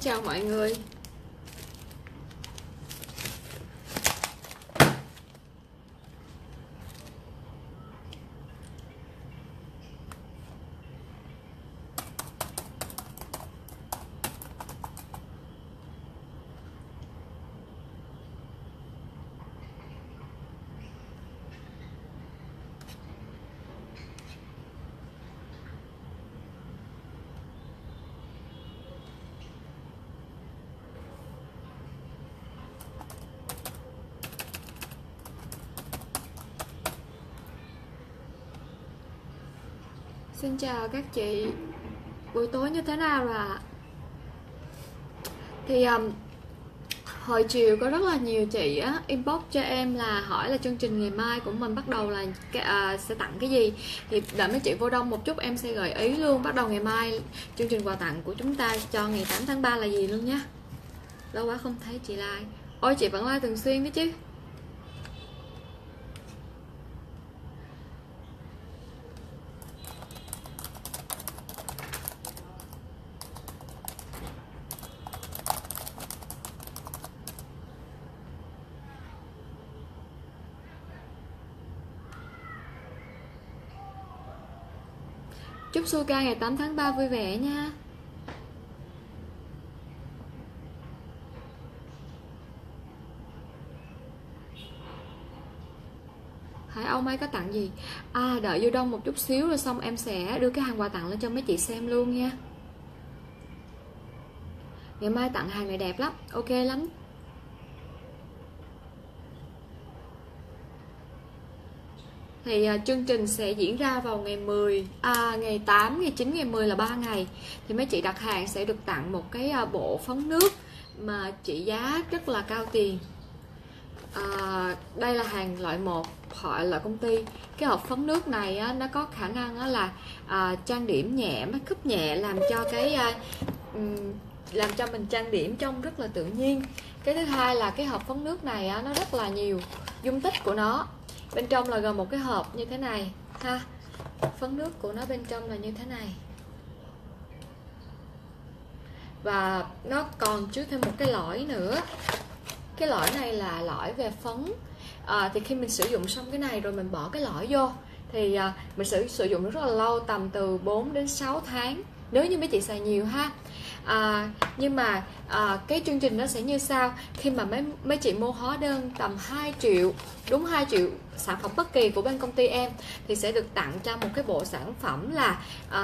chào mọi người. Xin chào các chị, buổi tối như thế nào rồi ạ? Thì hồi chiều có rất là nhiều chị á, inbox cho em là hỏi là chương trình ngày mai của mình bắt đầu là sẽ tặng cái gì. Thì đợi mấy chị vô đông một chút em sẽ gợi ý luôn. Bắt đầu ngày mai chương trình quà tặng của chúng ta cho ngày 8 tháng 3 là gì luôn nhé. Lâu quá không thấy chị like. Ôi chị vẫn like thường xuyên đấy chứ. Chúc Suga ngày 8 tháng 3 vui vẻ nha. Hải Âu Mai có tặng gì? Đợi vô đông một chút xíu rồi xong em sẽ đưa cái hàng quà tặng lên cho mấy chị xem luôn nha. Ngày mai tặng hàng này đẹp lắm, ok lắm. Thì chương trình sẽ diễn ra vào ngày 10, ngày 8, ngày 9, ngày 10 là 3 ngày. Thì mấy chị đặt hàng sẽ được tặng một cái bộ phấn nước mà trị giá rất là cao tiền. Đây là hàng loại 1, loại công ty. Cái hộp phấn nước này á, nó có khả năng á, là trang điểm nhẹ, make up nhẹ, làm cho mình trang điểm trông rất là tự nhiên. Cái thứ hai là cái hộp phấn nước này á, nó rất là nhiều dung tích của nó. Bên trong là gồm một cái hộp như thế này ha. Phấn nước của nó bên trong là như thế này. Và nó còn chứa thêm một cái lõi nữa. Cái lõi này là lõi về phấn. Thì khi mình sử dụng xong cái này rồi mình bỏ cái lõi vô thì mình sử dụng rất là lâu, tầm từ 4 đến 6 tháng nếu như mấy chị xài nhiều ha. Nhưng mà cái chương trình nó sẽ như sau. Khi mà mấy chị mua hóa đơn tầm 2 triệu, đúng 2 triệu sản phẩm bất kỳ của bên công ty em thì sẽ được tặng cho một cái bộ sản phẩm là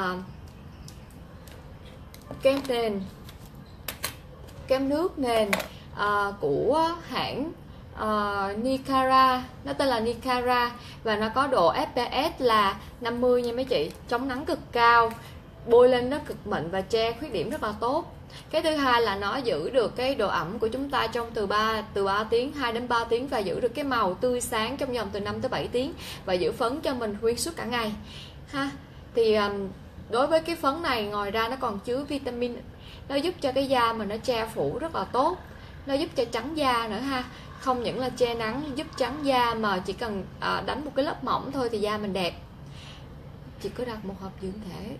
kem nền, kem nước nền của hãng Nicara. Nó tên là Nicara và nó có độ FPS là 50 nha mấy chị, chống nắng cực cao, bôi lên nó cực mịn và che khuyết điểm rất là tốt. Cái thứ hai là nó giữ được cái độ ẩm của chúng ta trong từ 3 tiếng, 2 đến 3 tiếng và giữ được cái màu tươi sáng trong vòng từ 5 tới 7 tiếng và giữ phấn cho mình xuyên suốt cả ngày ha. Thì đối với cái phấn này ngoài ra nó còn chứa vitamin, nó giúp cho cái da mình nó che phủ rất là tốt, nó giúp cho trắng da nữa ha. Không những là che nắng giúp trắng da mà chỉ cần đánh một cái lớp mỏng thôi thì da mình đẹp. Chị có đặt một hộp dưỡng thể.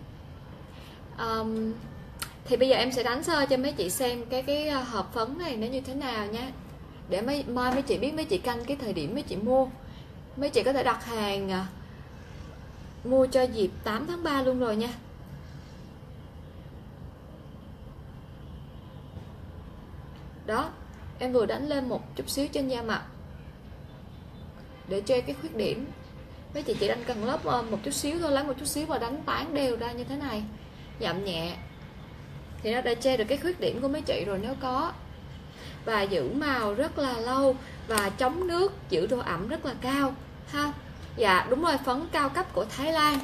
Thì bây giờ em sẽ đánh sơ cho mấy chị xem cái hộp phấn này nó như thế nào nha, để mai mấy chị biết mấy chị canh cái thời điểm mấy chị mua. Mấy chị có thể đặt hàng mua cho dịp 8 tháng 3 luôn rồi nha. Đó, em vừa đánh lên một chút xíu trên da mặt để che cái khuyết điểm. Mấy chị chỉ đánh cần lớp một chút xíu thôi, lấy một chút xíu và đánh tán đều ra như thế này, dặm nhẹ thì nó đã che được cái khuyết điểm của mấy chị rồi nếu có. Và giữ màu rất là lâu và chống nước, giữ độ ẩm rất là cao ha. Dạ đúng rồi, phấn cao cấp của Thái Lan.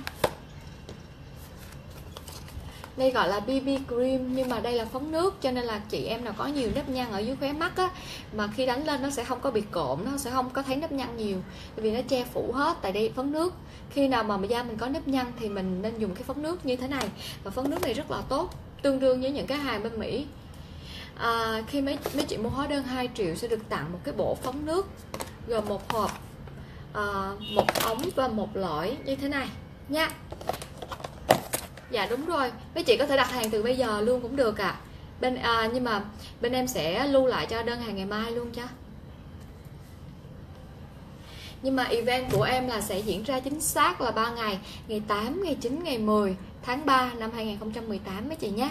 Đây gọi là BB cream nhưng mà đây là phấn nước, cho nên là chị em nào có nhiều nếp nhăn ở dưới khóe mắt á, mà khi đánh lên nó sẽ không có bị cộm, nó sẽ không có thấy nếp nhăn nhiều, tại vì nó che phủ hết. Tại đây phấn nước, khi nào mà da mình có nếp nhăn thì mình nên dùng cái phấn nước như thế này. Và phấn nước này rất là tốt, tương đương với những cái hàng bên Mỹ. Khi mấy chị mua hóa đơn 2 triệu sẽ được tặng một cái bộ phấn nước gồm một hộp, một ống và một lõi như thế này nha. Dạ đúng rồi, mấy chị có thể đặt hàng từ bây giờ luôn cũng được ạ. Nhưng mà bên em sẽ lưu lại cho đơn hàng ngày mai luôn cho. Nhưng mà event của em là sẽ diễn ra chính xác là 3 ngày, ngày 8, ngày 9, ngày 10 tháng 3 năm 2018 mấy chị nhé.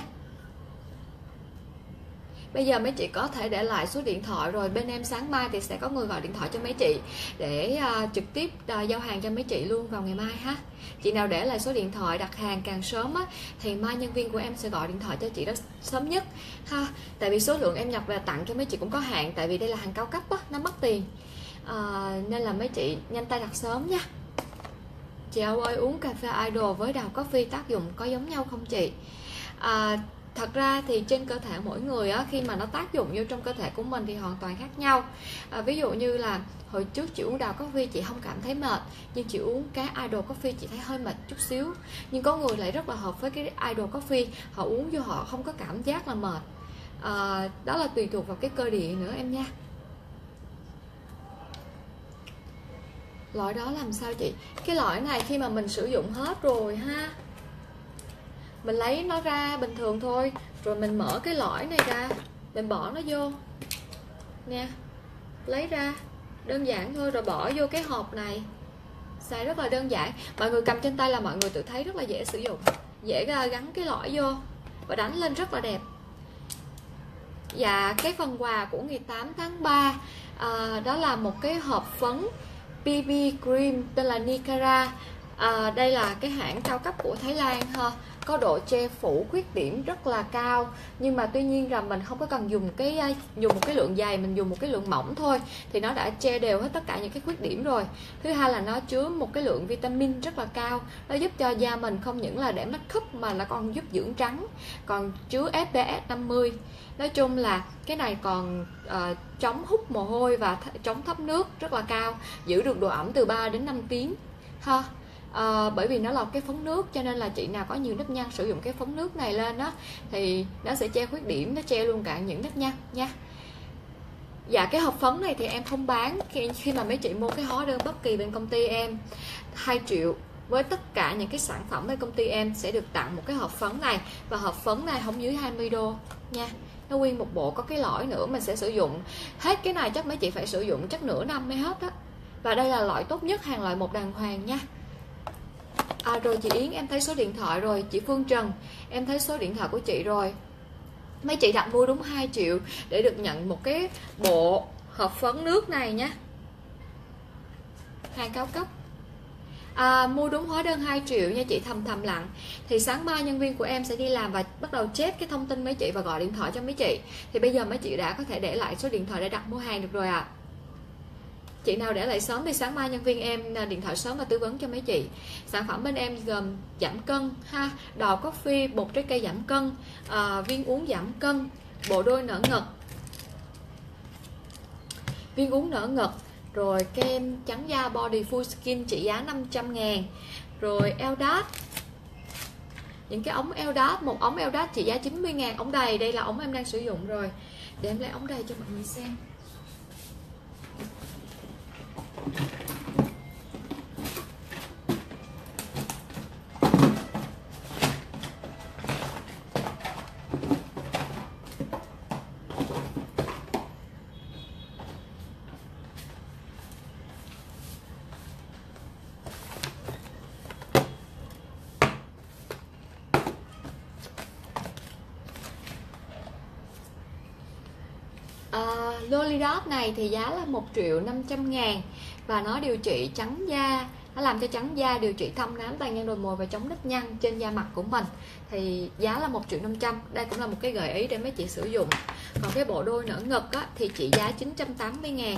Bây giờ mấy chị có thể để lại số điện thoại rồi, bên em sáng mai thì sẽ có người gọi điện thoại cho mấy chị để trực tiếp giao hàng cho mấy chị luôn vào ngày mai ha. Chị nào để lại số điện thoại đặt hàng càng sớm á, thì mai nhân viên của em sẽ gọi điện thoại cho chị đó sớm nhất ha. Tại vì số lượng em nhập về tặng cho mấy chị cũng có hạn, tại vì đây là hàng cao cấp á, nó mất tiền, nên là mấy chị nhanh tay đặt sớm nha. Chị ơi, uống cà phê Idol với đào coffee tác dụng có giống nhau không chị? Thật ra thì trên cơ thể mỗi người á, khi mà nó tác dụng vô trong cơ thể của mình thì hoàn toàn khác nhau. Ví dụ như là hồi trước chị uống đào coffee chị không cảm thấy mệt, nhưng chị uống cái Idol coffee chị thấy hơi mệt chút xíu. Nhưng có người lại rất là hợp với cái Idol coffee, họ uống vô họ không có cảm giác là mệt. Đó là tùy thuộc vào cái cơ địa nữa em nha. Lõi đó làm sao chị? Cái lõi này khi mà mình sử dụng hết rồi ha, mình lấy nó ra bình thường thôi, rồi mình mở cái lõi này ra, mình bỏ nó vô nè, lấy ra đơn giản thôi, rồi bỏ vô cái hộp này. Xài rất là đơn giản, mọi người cầm trên tay là mọi người tự thấy rất là dễ sử dụng, dễ gắn cái lõi vô và đánh lên rất là đẹp. Và cái phần quà của ngày 8 tháng 3 đó là một cái hộp phấn BB Cream tên là Nicara. Đây là cái hãng cao cấp của Thái Lan ha, có độ che phủ khuyết điểm rất là cao, nhưng mà tuy nhiên là mình không có cần dùng một cái lượng dày, mình dùng một cái lượng mỏng thôi thì nó đã che đều hết tất cả những cái khuyết điểm rồi. Thứ hai là nó chứa một cái lượng vitamin rất là cao, nó giúp cho da mình không những là để make up mà nó còn giúp dưỡng trắng, còn chứa SPF 50. Nói chung là cái này còn chống hút mồ hôi và chống thấm nước rất là cao, giữ được độ ẩm từ 3 đến 5 tiếng ha. Bởi vì nó là cái phấn nước, cho nên là chị nào có nhiều nếp nhăn sử dụng cái phấn nước này lên đó thì nó sẽ che khuyết điểm, nó che luôn cả những nếp nhăn nha. Dạ cái hộp phấn này thì em không bán. Khi mà mấy chị mua cái hóa đơn bất kỳ bên công ty em 2 triệu với tất cả những cái sản phẩm bên công ty em sẽ được tặng một cái hộp phấn này, và hộp phấn này không dưới 20 đô nha. Nó nguyên một bộ, có cái lõi nữa, mình sẽ sử dụng hết cái này chắc mấy chị phải sử dụng chắc nửa năm mới hết á. Và đây là loại tốt nhất, hàng loại một đàng hoàng nha. Rồi chị Yến em thấy số điện thoại rồi, chị Phương Trần em thấy số điện thoại của chị rồi. Mấy chị đặt mua đúng 2 triệu để được nhận một cái bộ hộp phấn nước này nhé, hàng cao cấp. Mua đúng hóa đơn 2 triệu nha chị, thầm lặng. Thì sáng mai nhân viên của em sẽ đi làm và bắt đầu check cái thông tin mấy chị và gọi điện thoại cho mấy chị. Thì bây giờ mấy chị đã có thể để lại số điện thoại để đặt mua hàng được rồi ạ. Chị nào để lại sớm thì sáng mai nhân viên em điện thoại sớm và tư vấn cho mấy chị. Sản phẩm bên em gồm giảm cân ha, đào coffee, bột trái cây giảm cân, viên uống giảm cân, bộ đôi nở ngực, viên uống nở ngực, rồi kem trắng da Body Full Skin trị giá 500.000, rồi Eldat, những cái ống Eldat, một ống Eldat trị giá 90.000, ống đầy, đây là ống em đang sử dụng rồi. Để em lấy ống đầy cho mọi người xem. Lolidot này thì giá là 1.500.000 và nó điều trị trắng da, nó làm cho trắng da, điều trị thâm nám, tàn nhang, đồi mồi và chống nếp nhăn trên da mặt của mình. Thì giá là 1.500.000. Đây cũng là một cái gợi ý để mấy chị sử dụng. Còn cái bộ đôi nở ngực á, thì trị giá 980.000,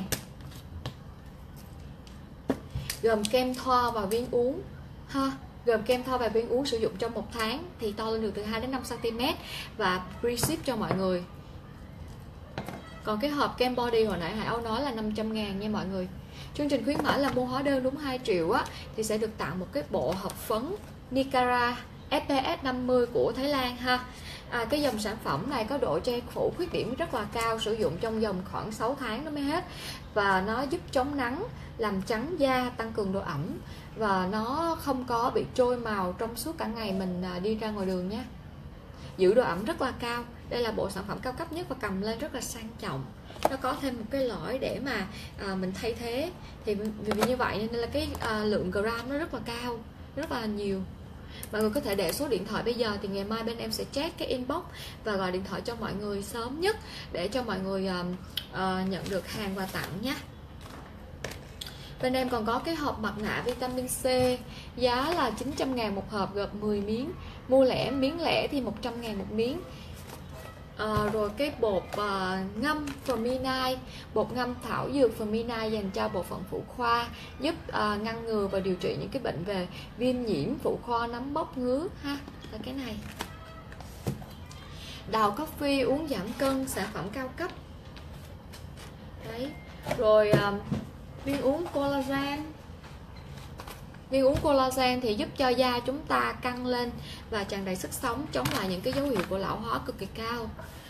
gồm kem thoa và viên uống ha, gồm kem thoa và viên uống sử dụng trong 1 tháng thì to lên được từ 2 đến 5 cm và free ship cho mọi người. Còn cái hộp kem body hồi nãy Hải Âu nói là 500.000 nha mọi người. Chương trình khuyến mãi là mua hóa đơn đúng 2 triệu á thì sẽ được tặng một cái bộ hộp phấn Nicara SPF 50 của Thái Lan ha. Cái dòng sản phẩm này có độ che phủ khuyết điểm rất là cao, sử dụng trong vòng khoảng 6 tháng nó mới hết. Và nó giúp chống nắng, làm trắng da, tăng cường độ ẩm, và nó không có bị trôi màu trong suốt cả ngày mình đi ra ngoài đường nha. giữ độ ẩm rất là cao. Đây là bộ sản phẩm cao cấp nhất và cầm lên rất là sang trọng. Nó có thêm một cái lõi để mà mình thay thế. Thì vì như vậy nên là cái lượng gram nó rất là cao, rất là nhiều. Mọi người có thể để số điện thoại bây giờ, thì ngày mai bên em sẽ check cái inbox và gọi điện thoại cho mọi người sớm nhất để cho mọi người nhận được hàng quà tặng nhé. Bên em còn có cái hộp mặt nạ vitamin C, giá là 900.000 một hộp, gồm 10 miếng. Mua lẻ, miếng lẻ thì 100.000 một miếng. Rồi cái bột ngâm Femini, bột ngâm thảo dược Femini dành cho bộ phận phụ khoa, giúp ngăn ngừa và điều trị những cái bệnh về viêm nhiễm, phụ khoa, nấm mốc, ngứa ha, là cái này. Đào Coffee uống giảm cân, sản phẩm cao cấp. Đấy. Rồi viên uống collagen. Viên uống collagen thì giúp cho da chúng ta căng lên và tràn đầy sức sống, chống lại những cái dấu hiệu của lão hóa cực kỳ cao.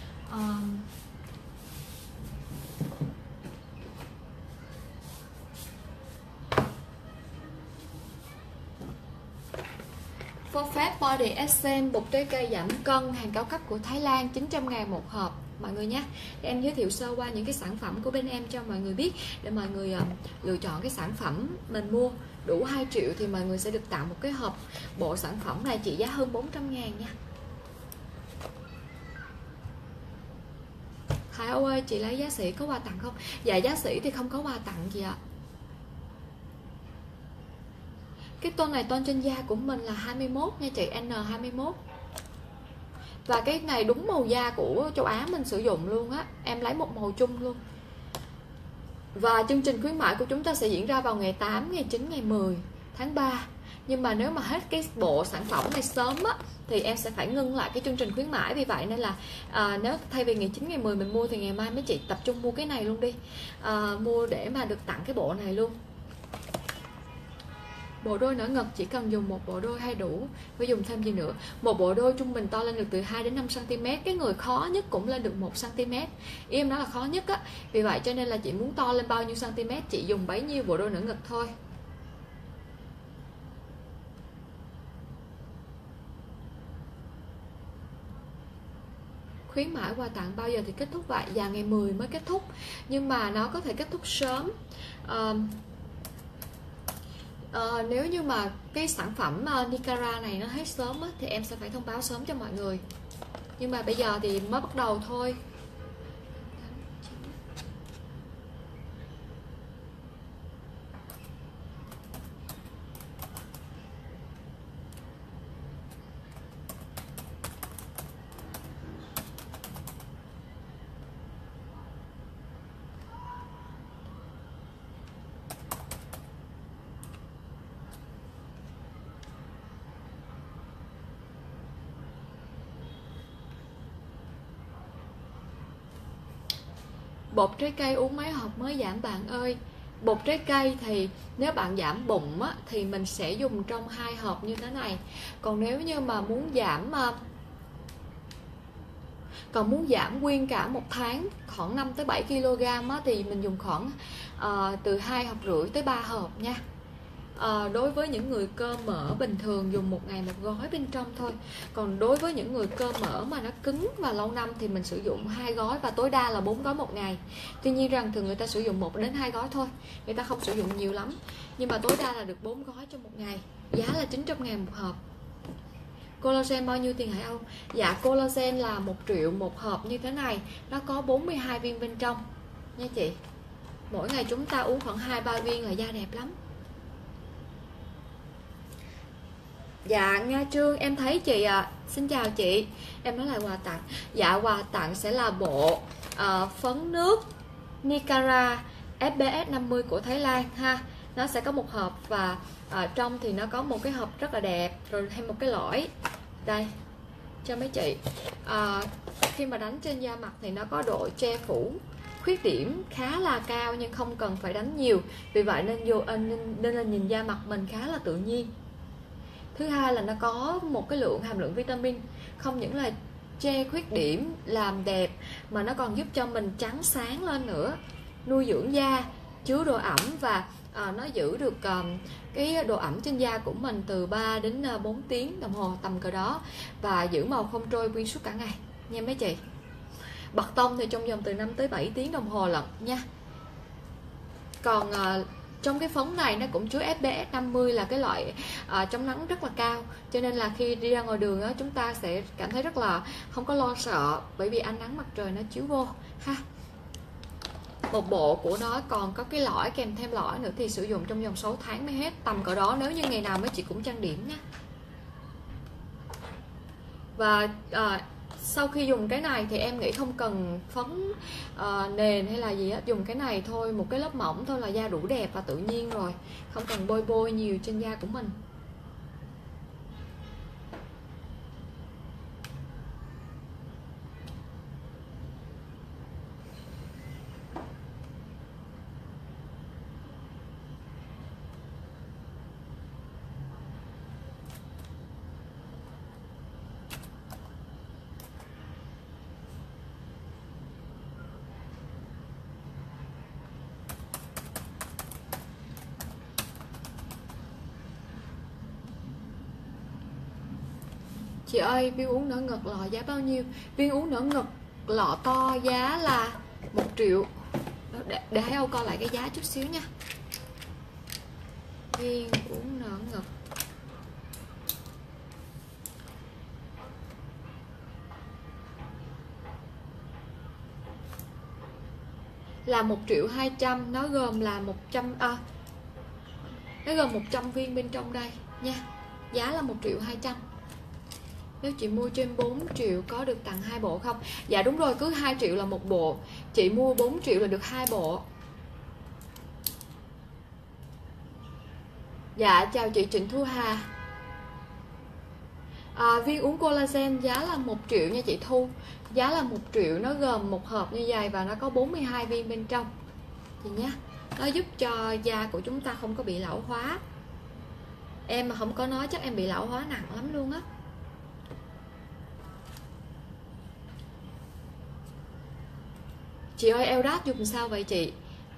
Forfait Body Essence, bột trái cây giảm cân, hàng cao cấp của Thái Lan, 900.000 một hộp mọi người nhé. Để em giới thiệu sơ qua những cái sản phẩm của bên em cho mọi người biết, để mọi người lựa chọn cái sản phẩm mình mua. Đủ 2 triệu thì mọi người sẽ được tặng một cái hộp bộ sản phẩm này trị giá hơn 400.000 nha. Thái Âu ơi, chị lấy giá sỉ có quà tặng không? Dạ giá sỉ thì không có quà tặng chị ạ. Cái tôn này tôn trên da của mình là 21 nha chị, N21. Và cái này đúng màu da của châu Á mình sử dụng luôn á. Em lấy một màu chung luôn. Và chương trình khuyến mại của chúng ta sẽ diễn ra vào ngày 8, ngày 9, ngày 10 tháng 3. Nhưng mà nếu mà hết cái bộ sản phẩm này sớm á, thì em sẽ phải ngưng lại cái chương trình khuyến mãi. Vì vậy nên là nếu thay vì ngày 9, ngày 10 mình mua thì ngày mai mấy chị tập trung mua cái này luôn đi. Mua để mà được tặng cái bộ này luôn. Bộ đôi nở ngực chỉ cần dùng một bộ đôi hay đủ, phải dùng thêm gì nữa. Một bộ đôi trung bình to lên được từ 2 đến 5 cm. Cái người khó nhất cũng lên được 1 cm. Ý em nói là khó nhất á. Vì vậy cho nên là chị muốn to lên bao nhiêu cm, chị dùng bấy nhiêu bộ đôi nở ngực thôi. Khuyến mãi quà tặng bao giờ thì kết thúc vậy? Và ngày 10 mới kết thúc. Nhưng mà nó có thể kết thúc sớm. Nếu như mà cái sản phẩm Nicara này nó hết sớm á, thì em sẽ phải thông báo sớm cho mọi người. Nhưng mà bây giờ thì mới bắt đầu thôi. Bột trái cây uống mấy hộp mới giảm bạn ơi? Bột trái cây thì nếu bạn giảm bụng á, thì mình sẽ dùng trong 2 hộp như thế này. Còn nếu như mà muốn giảm nguyên cả một tháng khoảng 5 tới 7 kg á, thì mình dùng khoảng từ 2,5 hộp tới 3 hộp nha. Đối với những người cơ mỡ bình thường dùng một ngày một gói bên trong thôi. Còn đối với những người cơ mỡ mà nó cứng và lâu năm thì mình sử dụng 2 gói và tối đa là 4 gói một ngày. Tuy nhiên rằng thường người ta sử dụng 1 đến 2 gói thôi, người ta không sử dụng nhiều lắm. Nhưng mà tối đa là được 4 gói trong một ngày. Giá là 900.000 một hộp. Collagen bao nhiêu tiền hả Âu? Dạ collagen là 1 triệu một hộp như thế này. Nó có 42 viên bên trong nha chị. Mỗi ngày chúng ta uống khoảng 2-3 viên là da đẹp lắm. Dạ Nga Trương em thấy chị ạ. Xin chào chị. Em nói là quà tặng. Dạ quà tặng sẽ là bộ phấn nước Nicara FPS 50 của Thái Lan ha. Nó sẽ có một hộp và trong thì nó có một cái hộp rất là đẹp, rồi thêm một cái lõi đây cho mấy chị. Khi mà đánh trên da mặt thì nó có độ che phủ khuyết điểm khá là cao nhưng không cần phải đánh nhiều. Vì vậy nên là nhìn da mặt mình khá là tự nhiên. Thứ hai là nó có một cái hàm lượng vitamin, không những là che khuyết điểm, làm đẹp mà nó còn giúp cho mình trắng sáng lên nữa, nuôi dưỡng da, chứa độ ẩm và nó giữ được cái độ ẩm trên da của mình từ 3 đến 4 tiếng đồng hồ tầm cỡ đó, và giữ màu không trôi xuyên suốt cả ngày nha mấy chị. Bật tông thì trong vòng từ 5 tới 7 tiếng đồng hồ lận nha. Còn trong cái phấn này nó cũng chứa SPF 50 là cái loại chống nắng rất là cao, cho nên là khi đi ra ngoài đường đó, chúng ta sẽ cảm thấy rất là không có lo sợ, bởi vì ánh nắng mặt trời nó chiếu vô ha. Một bộ của nó còn có cái lõi, kèm thêm lõi nữa, thì sử dụng trong vòng 6 tháng mới hết tầm cỡ đó, nếu như ngày nào mấy chị cũng trang điểm nha. Và sau khi dùng cái này thì em nghĩ không cần phấn nền hay là gì hết, dùng cái này thôi, một cái lớp mỏng thôi là da đủ đẹp và tự nhiên rồi, không cần bôi nhiều trên da của mình. Chị ơi, viên uống nở ngực lọ giá bao nhiêu? Viên uống nở ngực lọ to giá là 1 triệu. Để hãy Âu coi lại cái giá chút xíu nha. Viên uống nở ngực là 1.200.000. Nó gồm là 100 nó gồm 100 viên bên trong đây nha. Giá là 1.200.000. Nếu chị mua trên 4 triệu có được tặng 2 bộ không? Dạ đúng rồi, cứ 2 triệu là 1 bộ. Chị mua 4 triệu là được 2 bộ. Dạ chào chị Trịnh Thu Hà. Viên uống collagen giá là 1 triệu nha chị Thu. Giá là 1 triệu, nó gồm một hộp như vậy và nó có 42 viên bên trong chị nhé. Nó giúp cho da của chúng ta không có bị lão hóa. Em mà không có nói chắc em bị lão hóa nặng lắm luôn á. Chị ơi, Eldat dùng sao vậy chị?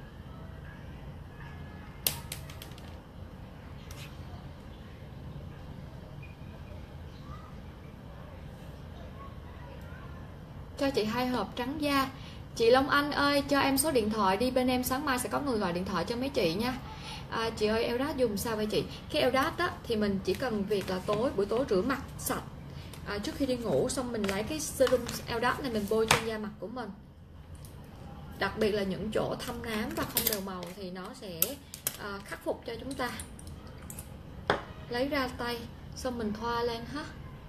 Cho chị 2 hộp trắng da. Chị Long Anh ơi, cho em số điện thoại đi, bên em sáng mai sẽ có người gọi điện thoại cho mấy chị nha. Chị ơi, Eldat dùng sao vậy chị? Cái Eldat á thì mình chỉ cần việc là buổi tối rửa mặt sạch trước khi đi ngủ, xong mình lấy cái serum Eldat này mình bôi trên da mặt của mình. Đặc biệt là những chỗ thâm nám và không đều màu thì nó sẽ khắc phục cho chúng ta. Lấy ra tay, xong mình thoa lên ha.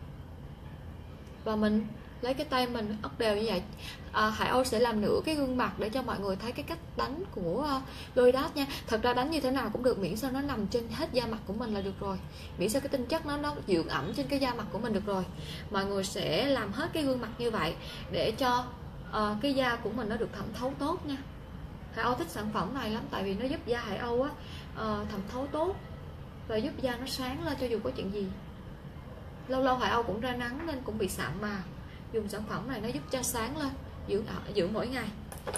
Và mình lấy cái tay mình ốc đều như vậy. Hải Âu sẽ làm nửa cái gương mặt để cho mọi người thấy cái cách đánh của Loidat nha. Thật ra đánh như thế nào cũng được, miễn sao nó nằm trên hết da mặt của mình là được rồi. Miễn sao cái tinh chất nó dưỡng ẩm trên cái da mặt của mình được rồi. Mọi người sẽ làm hết cái gương mặt như vậy để cho cái da của mình nó được thẩm thấu tốt nha. Hải Âu thích sản phẩm này lắm, tại vì nó giúp da Hải Âu á thẩm thấu tốt và giúp da nó sáng lên cho dù có chuyện gì. Lâu lâu Hải Âu cũng ra nắng nên cũng bị sạm mà. Dùng sản phẩm này nó giúp cho sáng lên, dưỡng mỗi ngày.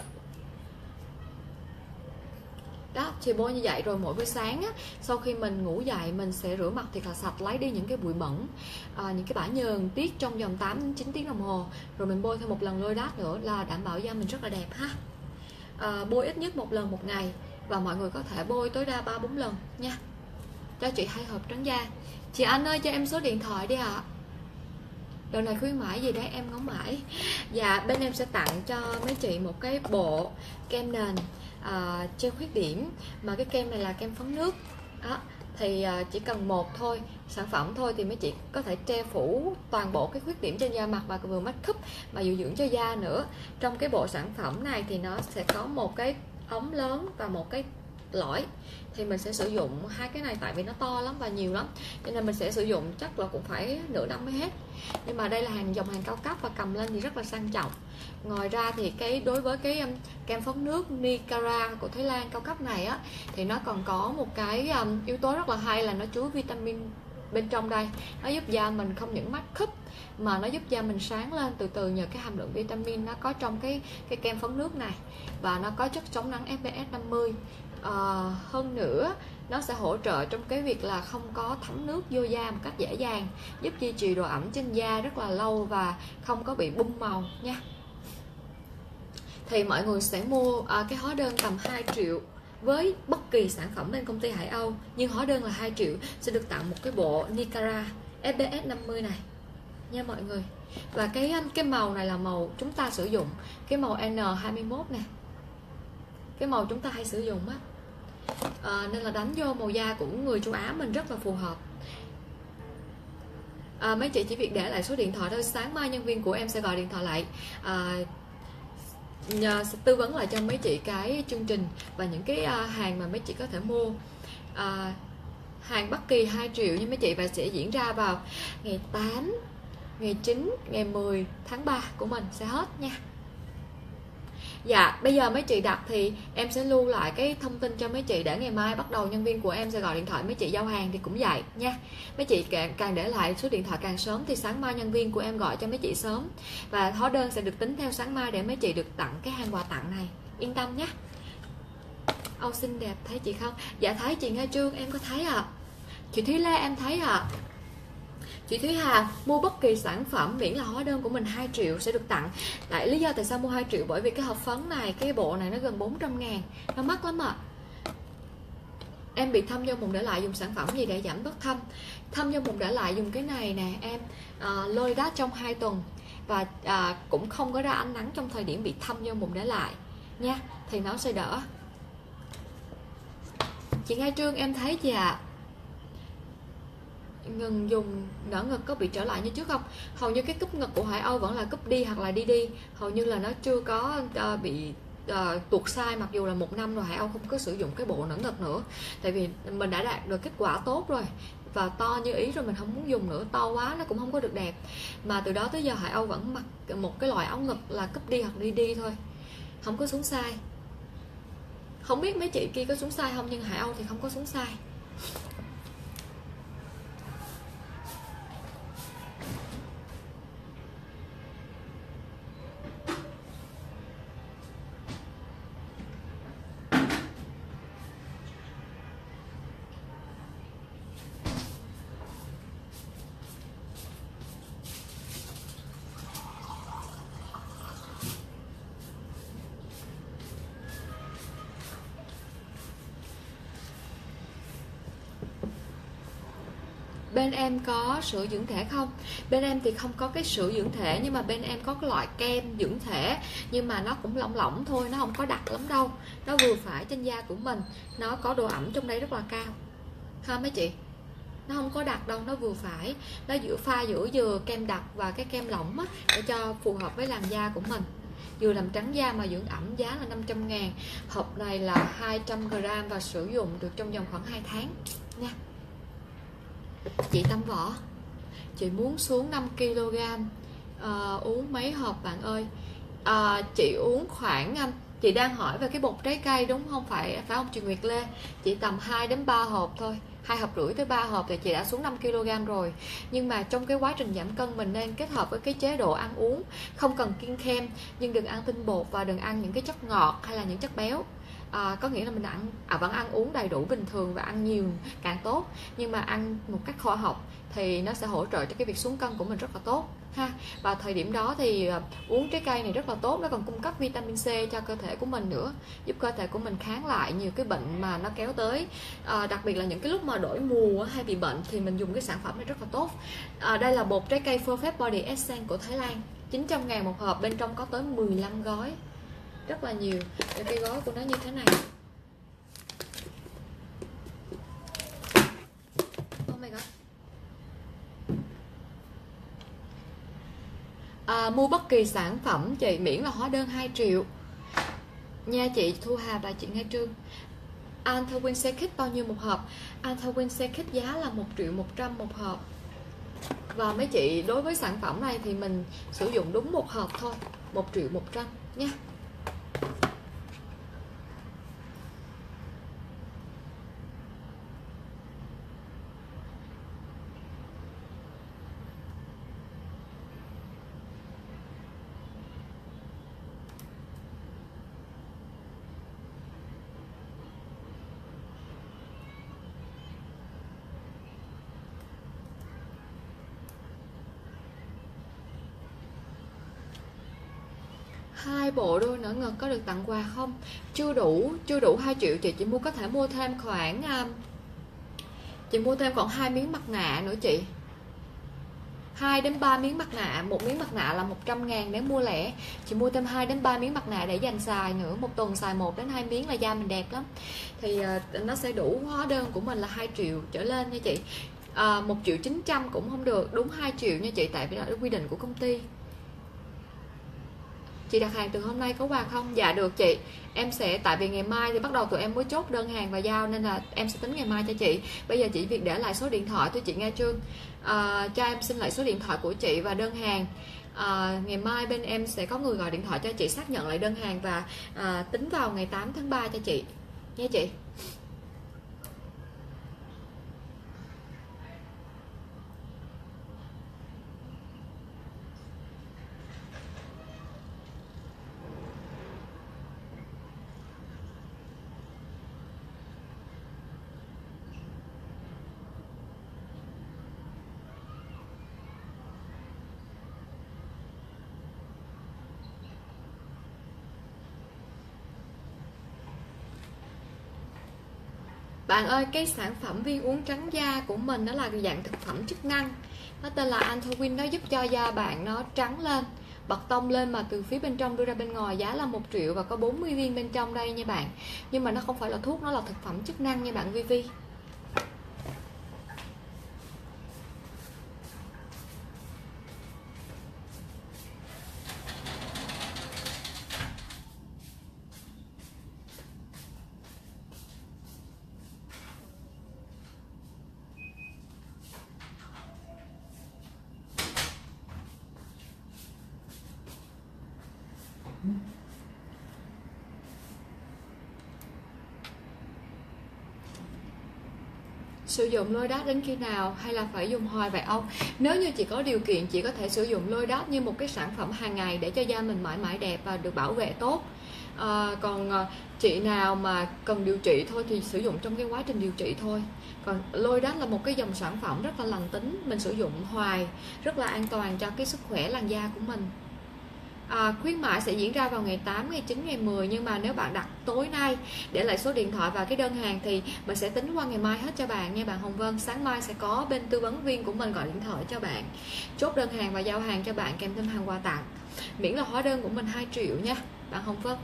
Đó, chị bôi như vậy rồi mỗi buổi sáng á, sau khi mình ngủ dậy mình sẽ rửa mặt thiệt là sạch, lấy đi những cái bụi bẩn, những cái bã nhờn tiết trong vòng 8 đến 9 tiếng đồng hồ. Rồi mình bôi thêm một lần Loidat nữa là đảm bảo da mình rất là đẹp ha. Bôi ít nhất 1 lần một ngày, và mọi người có thể bôi tối đa 3-4 lần nha. Cho chị 2 hộp trắng da. Chị Anh ơi, cho em số điện thoại đi ạ. Đợt này khuyến mãi gì đấy em ngóng mãi. Dạ, bên em sẽ tặng cho mấy chị một cái bộ kem nền che khuyết điểm, mà cái kem này là kem phấn nước đó. Thì chỉ cần một thôi, sản phẩm thôi thì mấy chị có thể che phủ toàn bộ cái khuyết điểm trên da mặt và vừa make up mà vừa dưỡng cho da nữa. Trong cái bộ sản phẩm này thì nó sẽ có một cái ống lớn và một cái lõi. Thì mình sẽ sử dụng 2 cái này tại vì nó to lắm và nhiều lắm, cho nên mình sẽ sử dụng chắc là cũng phải nửa năm mới hết. Nhưng mà đây là dòng hàng cao cấp và cầm lên thì rất là sang trọng. Ngoài ra thì đối với cái kem phấn nước Nicara của Thái Lan cao cấp này á, thì nó còn có một cái yếu tố rất là hay là nó chứa vitamin bên trong đây. Nó giúp da mình không những make up mà nó giúp da mình sáng lên từ từ nhờ cái hàm lượng vitamin nó có trong cái kem phấn nước này. Và nó có chất chống nắng SPF 50. Hơn nữa nó sẽ hỗ trợ trong cái việc là không có thấm nước vô da một cách dễ dàng, giúp duy trì độ ẩm trên da rất là lâu và không có bị bung màu nha. Thì mọi người sẽ mua cái hóa đơn tầm 2 triệu với bất kỳ sản phẩm bên công ty Hải Âu, nhưng hóa đơn là 2 triệu sẽ được tặng một cái bộ Nicara FPS 50 này nha mọi người. Và cái màu này là màu chúng ta sử dụng, cái màu N21 nè, cái màu chúng ta hay sử dụng á, nên là đánh vô màu da của người châu Á mình rất là phù hợp. Mấy chị chỉ việc để lại số điện thoại thôi, sáng mai nhân viên của em sẽ gọi điện thoại lại, nhờ tư vấn lại cho mấy chị cái chương trình và những cái hàng mà mấy chị có thể mua. Hàng bất kỳ 2 triệu nha mấy chị, và sẽ diễn ra vào ngày 8, ngày 9, ngày 10 tháng 3 của mình sẽ hết nha. Dạ, bây giờ mấy chị đặt thì em sẽ lưu lại cái thông tin cho mấy chị để ngày mai bắt đầu nhân viên của em sẽ gọi điện thoại mấy chị giao hàng thì cũng vậy nha. Mấy chị càng để lại số điện thoại càng sớm thì sáng mai nhân viên của em gọi cho mấy chị sớm. Và hóa đơn sẽ được tính theo sáng mai để mấy chị được tặng cái hàng quà tặng này. Yên tâm nhé. Âu xinh đẹp thấy chị không? Dạ thấy chị Nga Trương em có thấy ạ. Chị Thúy Lê em thấy ạ. Chị Thúy Hà, mua bất kỳ sản phẩm miễn là hóa đơn của mình 2 triệu sẽ được tặng. Tại lý do tại sao mua 2 triệu bởi vì cái hộp phấn này, cái bộ này nó gần 400.000, nó mắc lắm ạ. Em bị thâm do mụn để lại dùng sản phẩm gì để giảm bớt thâm? Thâm do mụn để lại dùng cái này nè em, lôi đá trong 2 tuần và cũng không có ra ánh nắng trong thời điểm bị thâm do mụn để lại nha, thì nó sẽ đỡ. Chị Nga Trương em thấy chị ạ. Ngừng dùng nở ngực có bị trở lại như trước không? Hầu như cái cúp ngực của Hải Âu vẫn là cúp đi hoặc là đi đi, hầu như là nó chưa có bị tuột sai, mặc dù là 1 năm rồi Hải Âu không có sử dụng cái bộ nở ngực nữa, tại vì mình đã đạt được kết quả tốt rồi và to như ý rồi, mình không muốn dùng nữa, to quá nó cũng không có được đẹp. Mà từ đó tới giờ Hải Âu vẫn mặc một cái loại áo ngực là cúp đi hoặc đi đi thôi, không có xuống size. Không biết mấy chị kia có xuống size không, nhưng Hải Âu thì không có xuống size. Bên em có sữa dưỡng thể không? Bên em thì không có cái sữa dưỡng thể, nhưng mà bên em có cái loại kem dưỡng thể, nhưng mà nó cũng lỏng lỏng thôi, nó không có đặc lắm đâu, nó vừa phải trên da của mình, nó có độ ẩm trong đây rất là cao ha mấy chị. Nó không có đặc đâu, nó vừa phải, nó pha giữa vừa kem đặc và cái kem lỏng á, để cho phù hợp với làn da của mình, vừa làm trắng da mà dưỡng ẩm. Giá là 500.000, hộp này là 200g và sử dụng được trong vòng khoảng 2 tháng nha. Chị Tâm Võ, chị muốn xuống 5kg, uống mấy hộp bạn ơi? Chị uống khoảng, chị đang hỏi về cái bột trái cây đúng không, phải không chị Nguyệt Lê? Chị tầm 2 đến 3 hộp thôi, 2 hộp rưỡi tới 3 hộp thì chị đã xuống 5kg rồi. Nhưng mà trong cái quá trình giảm cân mình nên kết hợp với cái chế độ ăn uống, không cần kiêng khem, nhưng đừng ăn tinh bột và đừng ăn những cái chất ngọt hay là những chất béo. Có nghĩa là mình vẫn ăn uống đầy đủ bình thường và ăn nhiều càng tốt, nhưng mà ăn một cách khoa học thì nó sẽ hỗ trợ cho cái việc xuống cân của mình rất là tốt ha. Và thời điểm đó thì uống trái cây này rất là tốt, nó còn cung cấp vitamin C cho cơ thể của mình nữa, giúp cơ thể của mình kháng lại nhiều cái bệnh mà nó kéo tới, đặc biệt là những cái lúc mà đổi mùa hay bị bệnh thì mình dùng cái sản phẩm này rất là tốt. Đây là bột trái cây Perfect Body Essence của Thái Lan, 900.000 một hộp, bên trong có tới 15 gói, rất là nhiều. Để cái gói của nó như thế này. Oh my god. Mua bất kỳ sản phẩm chị miễn là hóa đơn 2 triệu nha chị Thu Hà và chị Nga Trương. Anthawin xe kit bao nhiêu một hộp? Anthawin xe kit giá là 1.100.000 một hộp. Và mấy chị đối với sản phẩm này thì mình sử dụng đúng một hộp thôi, 1.100.000 nha. 2 bộ đôi nở ngực có được tặng quà không? Chưa đủ 2 triệu chị có thể mua thêm khoảng chị mua thêm còn 2 miếng mặt nạ nữa chị. 2 đến 3 miếng mặt nạ, một miếng mặt nạ là 100.000 nếu mua lẻ. Chị mua thêm 2 đến 3 miếng mặt nạ để dành xài nữa, một tuần xài 1 đến 2 miếng là da mình đẹp lắm. Thì nó sẽ đủ hóa đơn của mình là 2 triệu trở lên nha chị. 1.900.000 cũng không được, đúng 2 triệu nha chị, tại vì đó là quy định của công ty. Chị đặt hàng từ hôm nay có quà không? Dạ được chị. Em sẽ, tại vì ngày mai thì bắt đầu tụi em mới chốt đơn hàng và giao, nên là em sẽ tính ngày mai cho chị. Bây giờ chị việc để lại số điện thoại thôi chị Nga Trương. Cho em xin lại số điện thoại của chị và đơn hàng. Ngày mai bên em sẽ có người gọi điện thoại cho chị xác nhận lại đơn hàng và tính vào ngày 8 tháng 3 cho chị nha chị. Bạn ơi, cái sản phẩm viên uống trắng da của mình đó là dạng thực phẩm chức năng. Nó tên là Anthowin, nó giúp cho da bạn nó trắng lên, bật tông lên mà từ phía bên trong đưa ra bên ngoài. Giá là 1 triệu và có 40 viên bên trong đây nha bạn. Nhưng mà nó không phải là thuốc, nó là thực phẩm chức năng nha bạn Vivi. Sử dụng lôi đát đến khi nào hay là phải dùng hoài vậy ông? Nếu như chị có điều kiện, chị có thể sử dụng lôi đát như một cái sản phẩm hàng ngày để cho da mình mãi mãi đẹp và được bảo vệ tốt. Còn chị nào mà cần điều trị thôi thì sử dụng trong cái quá trình điều trị thôi. Còn lôi đát là một cái dòng sản phẩm rất là lành tính, mình sử dụng hoài, rất là an toàn cho cái sức khỏe làn da của mình. Khuyến mại sẽ diễn ra vào ngày 8, ngày 9, ngày 10. Nhưng mà nếu bạn đặt tối nay để lại số điện thoại và cái đơn hàng thì mình sẽ tính qua ngày mai hết cho bạn nha bạn Hồng Vân. Sáng mai sẽ có bên tư vấn viên của mình gọi điện thoại cho bạn, chốt đơn hàng và giao hàng cho bạn, kèm thêm hàng quà tặng, miễn là hóa đơn của mình 2 triệu nha bạn Hồng Vân.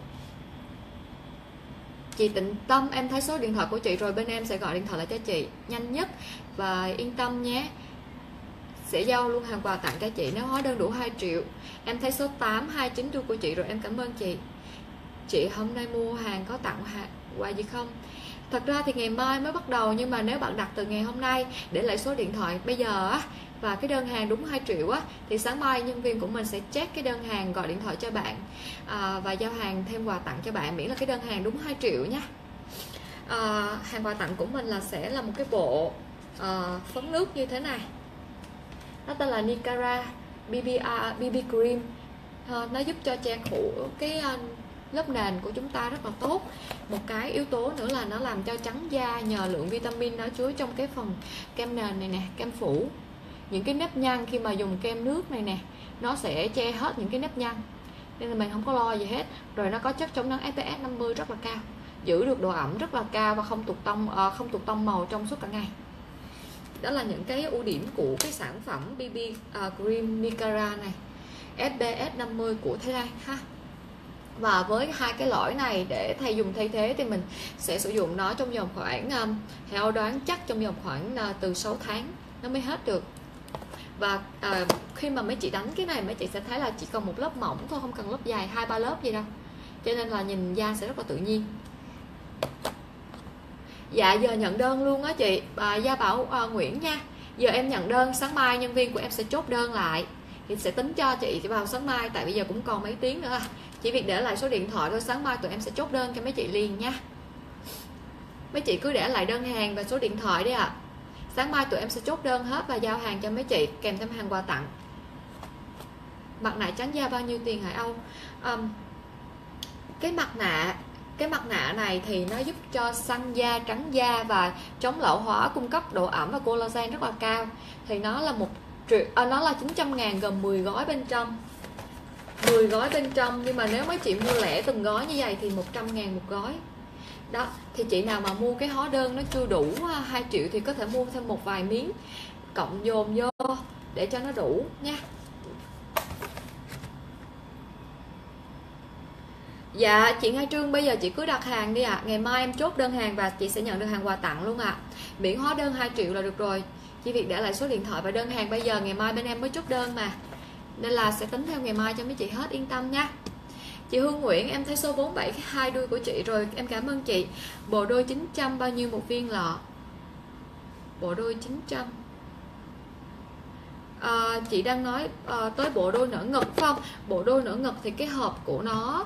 Chị Tịnh Tâm, em thấy số điện thoại của chị rồi, bên em sẽ gọi điện thoại lại cho chị nhanh nhất và yên tâm nhé, sẽ giao luôn hàng quà tặng cho chị nếu hóa đơn đủ 2 triệu. Em thấy số 829 của chị rồi, em cảm ơn chị. Chị hôm nay mua hàng có tặng quà gì không? Thật ra thì ngày mai mới bắt đầu, nhưng mà nếu bạn đặt từ ngày hôm nay để lại số điện thoại bây giờ á và cái đơn hàng đúng 2 triệu á thì sáng mai nhân viên của mình sẽ check cái đơn hàng, gọi điện thoại cho bạn và giao hàng thêm quà tặng cho bạn, miễn là cái đơn hàng đúng 2 triệu nhé. Hàng quà tặng của mình là sẽ là một cái bộ phấn nước như thế này. Nó tên là Nicara BB Cream. Nó giúp cho che phủ cái lớp nền của chúng ta rất là tốt. Một cái yếu tố nữa là nó làm cho trắng da nhờ lượng vitamin nó chứa trong cái phần kem nền này nè, kem phủ. Những cái nếp nhăn khi mà dùng kem nước này nè, nó sẽ che hết những cái nếp nhăn, nên là mình không có lo gì hết. Rồi nó có chất chống nắng SPF 50 rất là cao, giữ được độ ẩm rất là cao và không tụt tông màu trong suốt cả ngày. Đó là những cái ưu điểm của cái sản phẩm BB Cream Nicara này, SPF 50 của Thái Lan ha. Và với hai cái lõi này để dùng thay thế thì mình sẽ sử dụng nó trong vòng khoảng theo đoán chắc trong vòng khoảng từ 6 tháng nó mới hết được. Và khi mà mấy chị đánh cái này, mấy chị sẽ thấy là chỉ cần một lớp mỏng thôi, không cần lớp dài 2-3 lớp gì đâu, cho nên là nhìn da sẽ rất là tự nhiên. Dạ giờ nhận đơn luôn á chị. Gia Bảo Nguyễn nha, giờ em nhận đơn, sáng mai nhân viên của em sẽ chốt đơn lại thì sẽ tính cho chị vào sáng mai, tại bây giờ cũng còn mấy tiếng nữa. Chỉ việc để lại số điện thoại thôi, sáng mai tụi em sẽ chốt đơn cho mấy chị liền nha. Mấy chị cứ để lại đơn hàng và số điện thoại đi ạ. Sáng mai tụi em sẽ chốt đơn hết và giao hàng cho mấy chị, kèm thêm hàng quà tặng. Mặt nạ trắng da bao nhiêu tiền hả Âu? Cái mặt nạ này thì nó giúp cho săn da, trắng da và chống lão hóa, cung cấp độ ẩm và collagen rất là cao. Thì nó là 900.000 gồm 10 gói bên trong. 10 gói bên trong, nhưng mà nếu mấy chị mua lẻ từng gói như vậy thì 100.000 một gói. Đó, thì chị nào mà mua cái hóa đơn nó chưa đủ 2 triệu thì có thể mua thêm một vài miếng cộng dồn vô để cho nó đủ nha. Dạ chị Nga Trương, bây giờ chị cứ đặt hàng đi ạ. Ngày mai em chốt đơn hàng và chị sẽ nhận được hàng quà tặng luôn ạ. Miễn hóa đơn 2 triệu là được rồi. Chỉ việc để lại số điện thoại và đơn hàng bây giờ, ngày mai bên em mới chốt đơn mà, nên là sẽ tính theo ngày mai cho mấy chị hết, yên tâm nha. Chị Hương Nguyễn, em thấy số 47 cái 2 đuôi của chị rồi, em cảm ơn chị. Bộ đôi 900 bao nhiêu một viên lọ? Bộ đôi 900. Chị đang nói tới bộ đôi nở ngực phải không? Bộ đôi nở ngực thì cái hộp của nó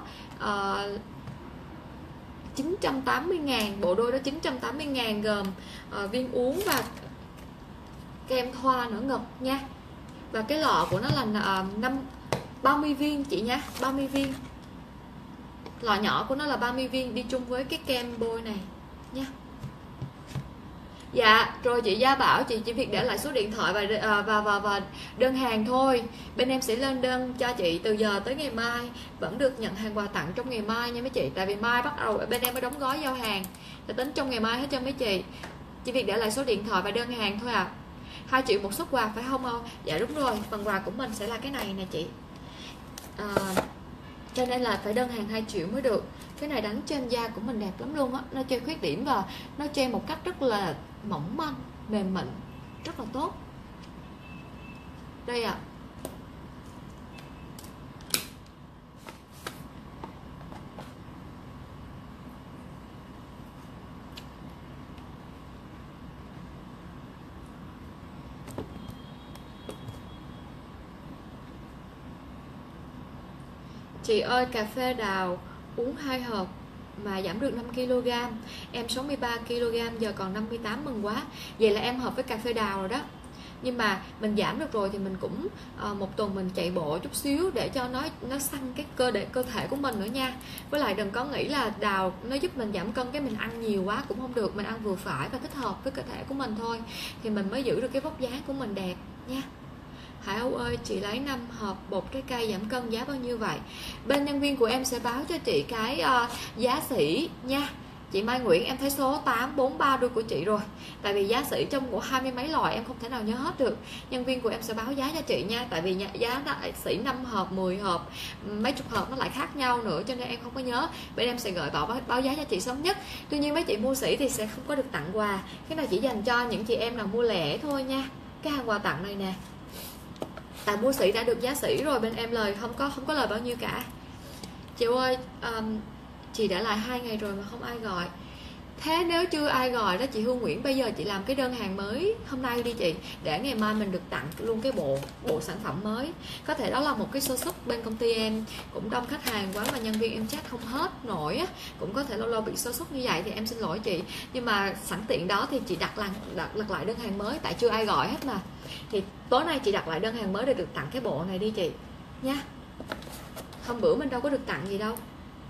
980.000, bộ đôi đó 980.000 gồm viên uống và kem thoa nở ngực nha. Và cái lọ của nó là 30 viên chị nha, 30 viên. Lọ nhỏ của nó là 30 viên đi chung với cái kem bôi này nha. Dạ, rồi chị Gia Bảo, chị chỉ việc để lại số điện thoại và đơn hàng thôi. Bên em sẽ lên đơn cho chị từ giờ tới ngày mai, vẫn được nhận hàng quà tặng trong ngày mai nha mấy chị. Tại vì mai bắt đầu bên em mới đóng gói giao hàng, sẽ tính trong ngày mai hết cho mấy chị. Chỉ việc để lại số điện thoại và đơn hàng thôi à. 2 triệu một suất quà phải không Âu? Dạ đúng rồi, phần quà của mình sẽ là cái này nè chị. Cho nên là phải đơn hàng 2 triệu mới được. Cái này đánh trên da của mình đẹp lắm luôn á. Nó che khuyết điểm và nó che một cách rất là mỏng manh, mềm mịn, rất là tốt. Đây ạ. Chị ơi, cà phê đào uống 2 hộp mà giảm được 5kg. Em 63kg giờ còn 58, mừng quá. Vậy là em hợp với cà phê đào rồi đó. Nhưng mà mình giảm được rồi thì mình cũng một tuần mình chạy bộ chút xíu để cho nó săn cái cơ thể của mình nữa nha. Với lại đừng có nghĩ là đào nó giúp mình giảm cân cái mình ăn nhiều quá cũng không được. Mình ăn vừa phải và thích hợp với cơ thể của mình thôi, thì mình mới giữ được cái vóc dáng của mình đẹp nha. Hải Âu ơi, chị lấy 5 hộp bột trái cây giảm cân giá bao nhiêu vậy? Bên nhân viên của em sẽ báo cho chị cái giá sỉ nha. Chị Mai Nguyễn, em thấy số 843 đuôi của chị rồi. Tại vì giá sỉ trong của 20 mấy loại em không thể nào nhớ hết được. Nhân viên của em sẽ báo giá cho chị nha. Tại vì giá sỉ 5 hộp, 10 hộp, mấy chục hộp nó lại khác nhau nữa, cho nên em không có nhớ. Bên em sẽ gửi báo giá cho chị sớm nhất. Tuy nhiên mấy chị mua sỉ thì sẽ không có được tặng quà. Cái này chỉ dành cho những chị em nào mua lẻ thôi nha. Cái hàng quà tặng này nè, tại mua sỉ đã được giá sỉ rồi, bên em lời không có lời bao nhiêu cả. Chị ơi, chị đã lại 2 ngày rồi mà không ai gọi. Thế nếu chưa ai gọi đó chị Hương Nguyễn, bây giờ chị làm cái đơn hàng mới hôm nay đi chị, để ngày mai mình được tặng luôn cái bộ sản phẩm mới. Có thể đó là một cái sơ suất, bên công ty em cũng đông khách hàng quá mà nhân viên em chắc không hết nổi á, cũng có thể lâu lâu bị sơ suất như vậy thì em xin lỗi chị. Nhưng mà sẵn tiện đó thì chị đặt lại đơn hàng mới, tại chưa ai gọi hết mà. Thì tối nay chị đặt lại đơn hàng mới để được tặng cái bộ này đi chị nha. Hôm bữa mình đâu có được tặng gì đâu.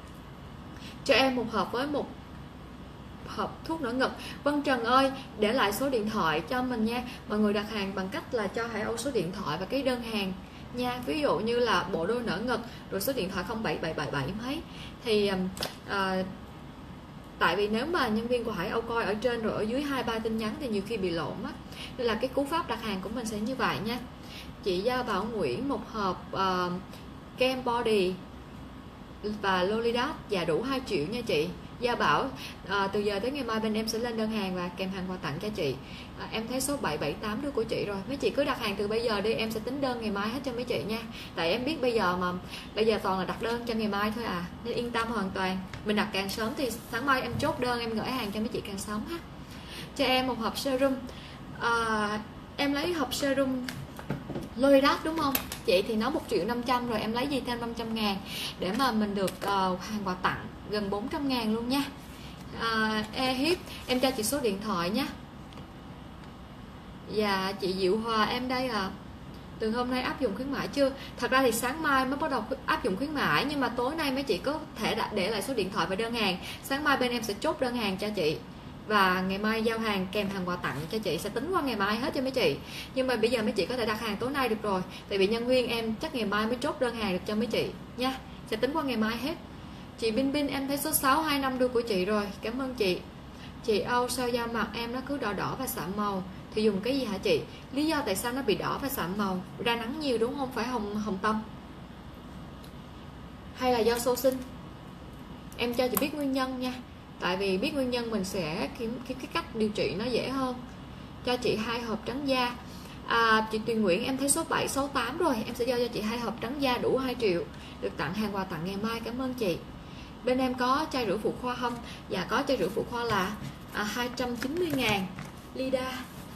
Cho em một hộp với một hộp thuốc nở ngực. Vân Trần ơi, để lại số điện thoại cho mình nha. Mọi người đặt hàng bằng cách là cho Hải Âu số điện thoại và cái đơn hàng nha. Ví dụ như là bộ đôi nở ngực, rồi số điện thoại 07777 mấy. Thì tại vì nếu mà nhân viên của Hải Âu coi ở trên rồi ở dưới 2-3 tin nhắn thì nhiều khi bị lộn á. Nên là cái cú pháp đặt hàng của mình sẽ như vậy nha. Chị Gia Bảo Nguyễn, một hộp kem body và Lolidas, dạ đủ 2 triệu nha chị Gia Bảo. Từ giờ tới ngày mai bên em sẽ lên đơn hàng và kèm hàng quà tặng cho chị. Em thấy số 778 đứa của chị rồi. Mấy chị cứ đặt hàng từ bây giờ đi, em sẽ tính đơn ngày mai hết cho mấy chị nha. Tại em biết bây giờ toàn là đặt đơn cho ngày mai thôi à, nên yên tâm hoàn toàn. Mình đặt càng sớm thì sáng mai em chốt đơn, em gửi hàng cho mấy chị càng sớm ha. Cho em một hộp serum. Em lấy hộp serum Loridas đúng không chị, thì nó 1.500.000 rồi, em lấy gì thêm 500.000 để mà mình được hàng quà tặng gần 400.000 luôn nha. E-hip, em cho chị số điện thoại nhé. Dạ chị Diệu Hòa em đây à. Từ hôm nay áp dụng khuyến mãi chưa? Thật ra thì sáng mai mới bắt đầu áp dụng khuyến mãi, nhưng mà tối nay mấy chị có thể để lại số điện thoại và đơn hàng. Sáng mai bên em sẽ chốt đơn hàng cho chị và ngày mai giao hàng kèm hàng quà tặng cho chị, sẽ tính qua ngày mai hết cho mấy chị. Nhưng mà bây giờ mấy chị có thể đặt hàng tối nay được rồi, tại vì nhân viên em chắc ngày mai mới chốt đơn hàng được cho mấy chị nha, sẽ tính qua ngày mai hết. Chị Bin Bin em thấy số 625 đuôi của chị rồi, cảm ơn chị. Chị Âu sao da mặt em nó cứ đỏ đỏ và sạm màu, thì dùng cái gì hả chị? Lý do tại sao nó bị đỏ và sạm màu? Ra nắng nhiều đúng không? Phải hồng tâm, hay là do sâu sinh? Em cho chị biết nguyên nhân nha, tại vì biết nguyên nhân mình sẽ cái cách điều trị nó dễ hơn. Cho chị 2 hộp trắng da. Chị Tuyền Nguyễn em thấy số 7, số 8 rồi, em sẽ giao cho chị 2 hộp trắng da đủ 2 triệu, được tặng hàng quà tặng ngày mai, cảm ơn chị. Bên em có chai rửa phụ khoa không? Dạ có, chai rửa phụ khoa là 290.000 Lida.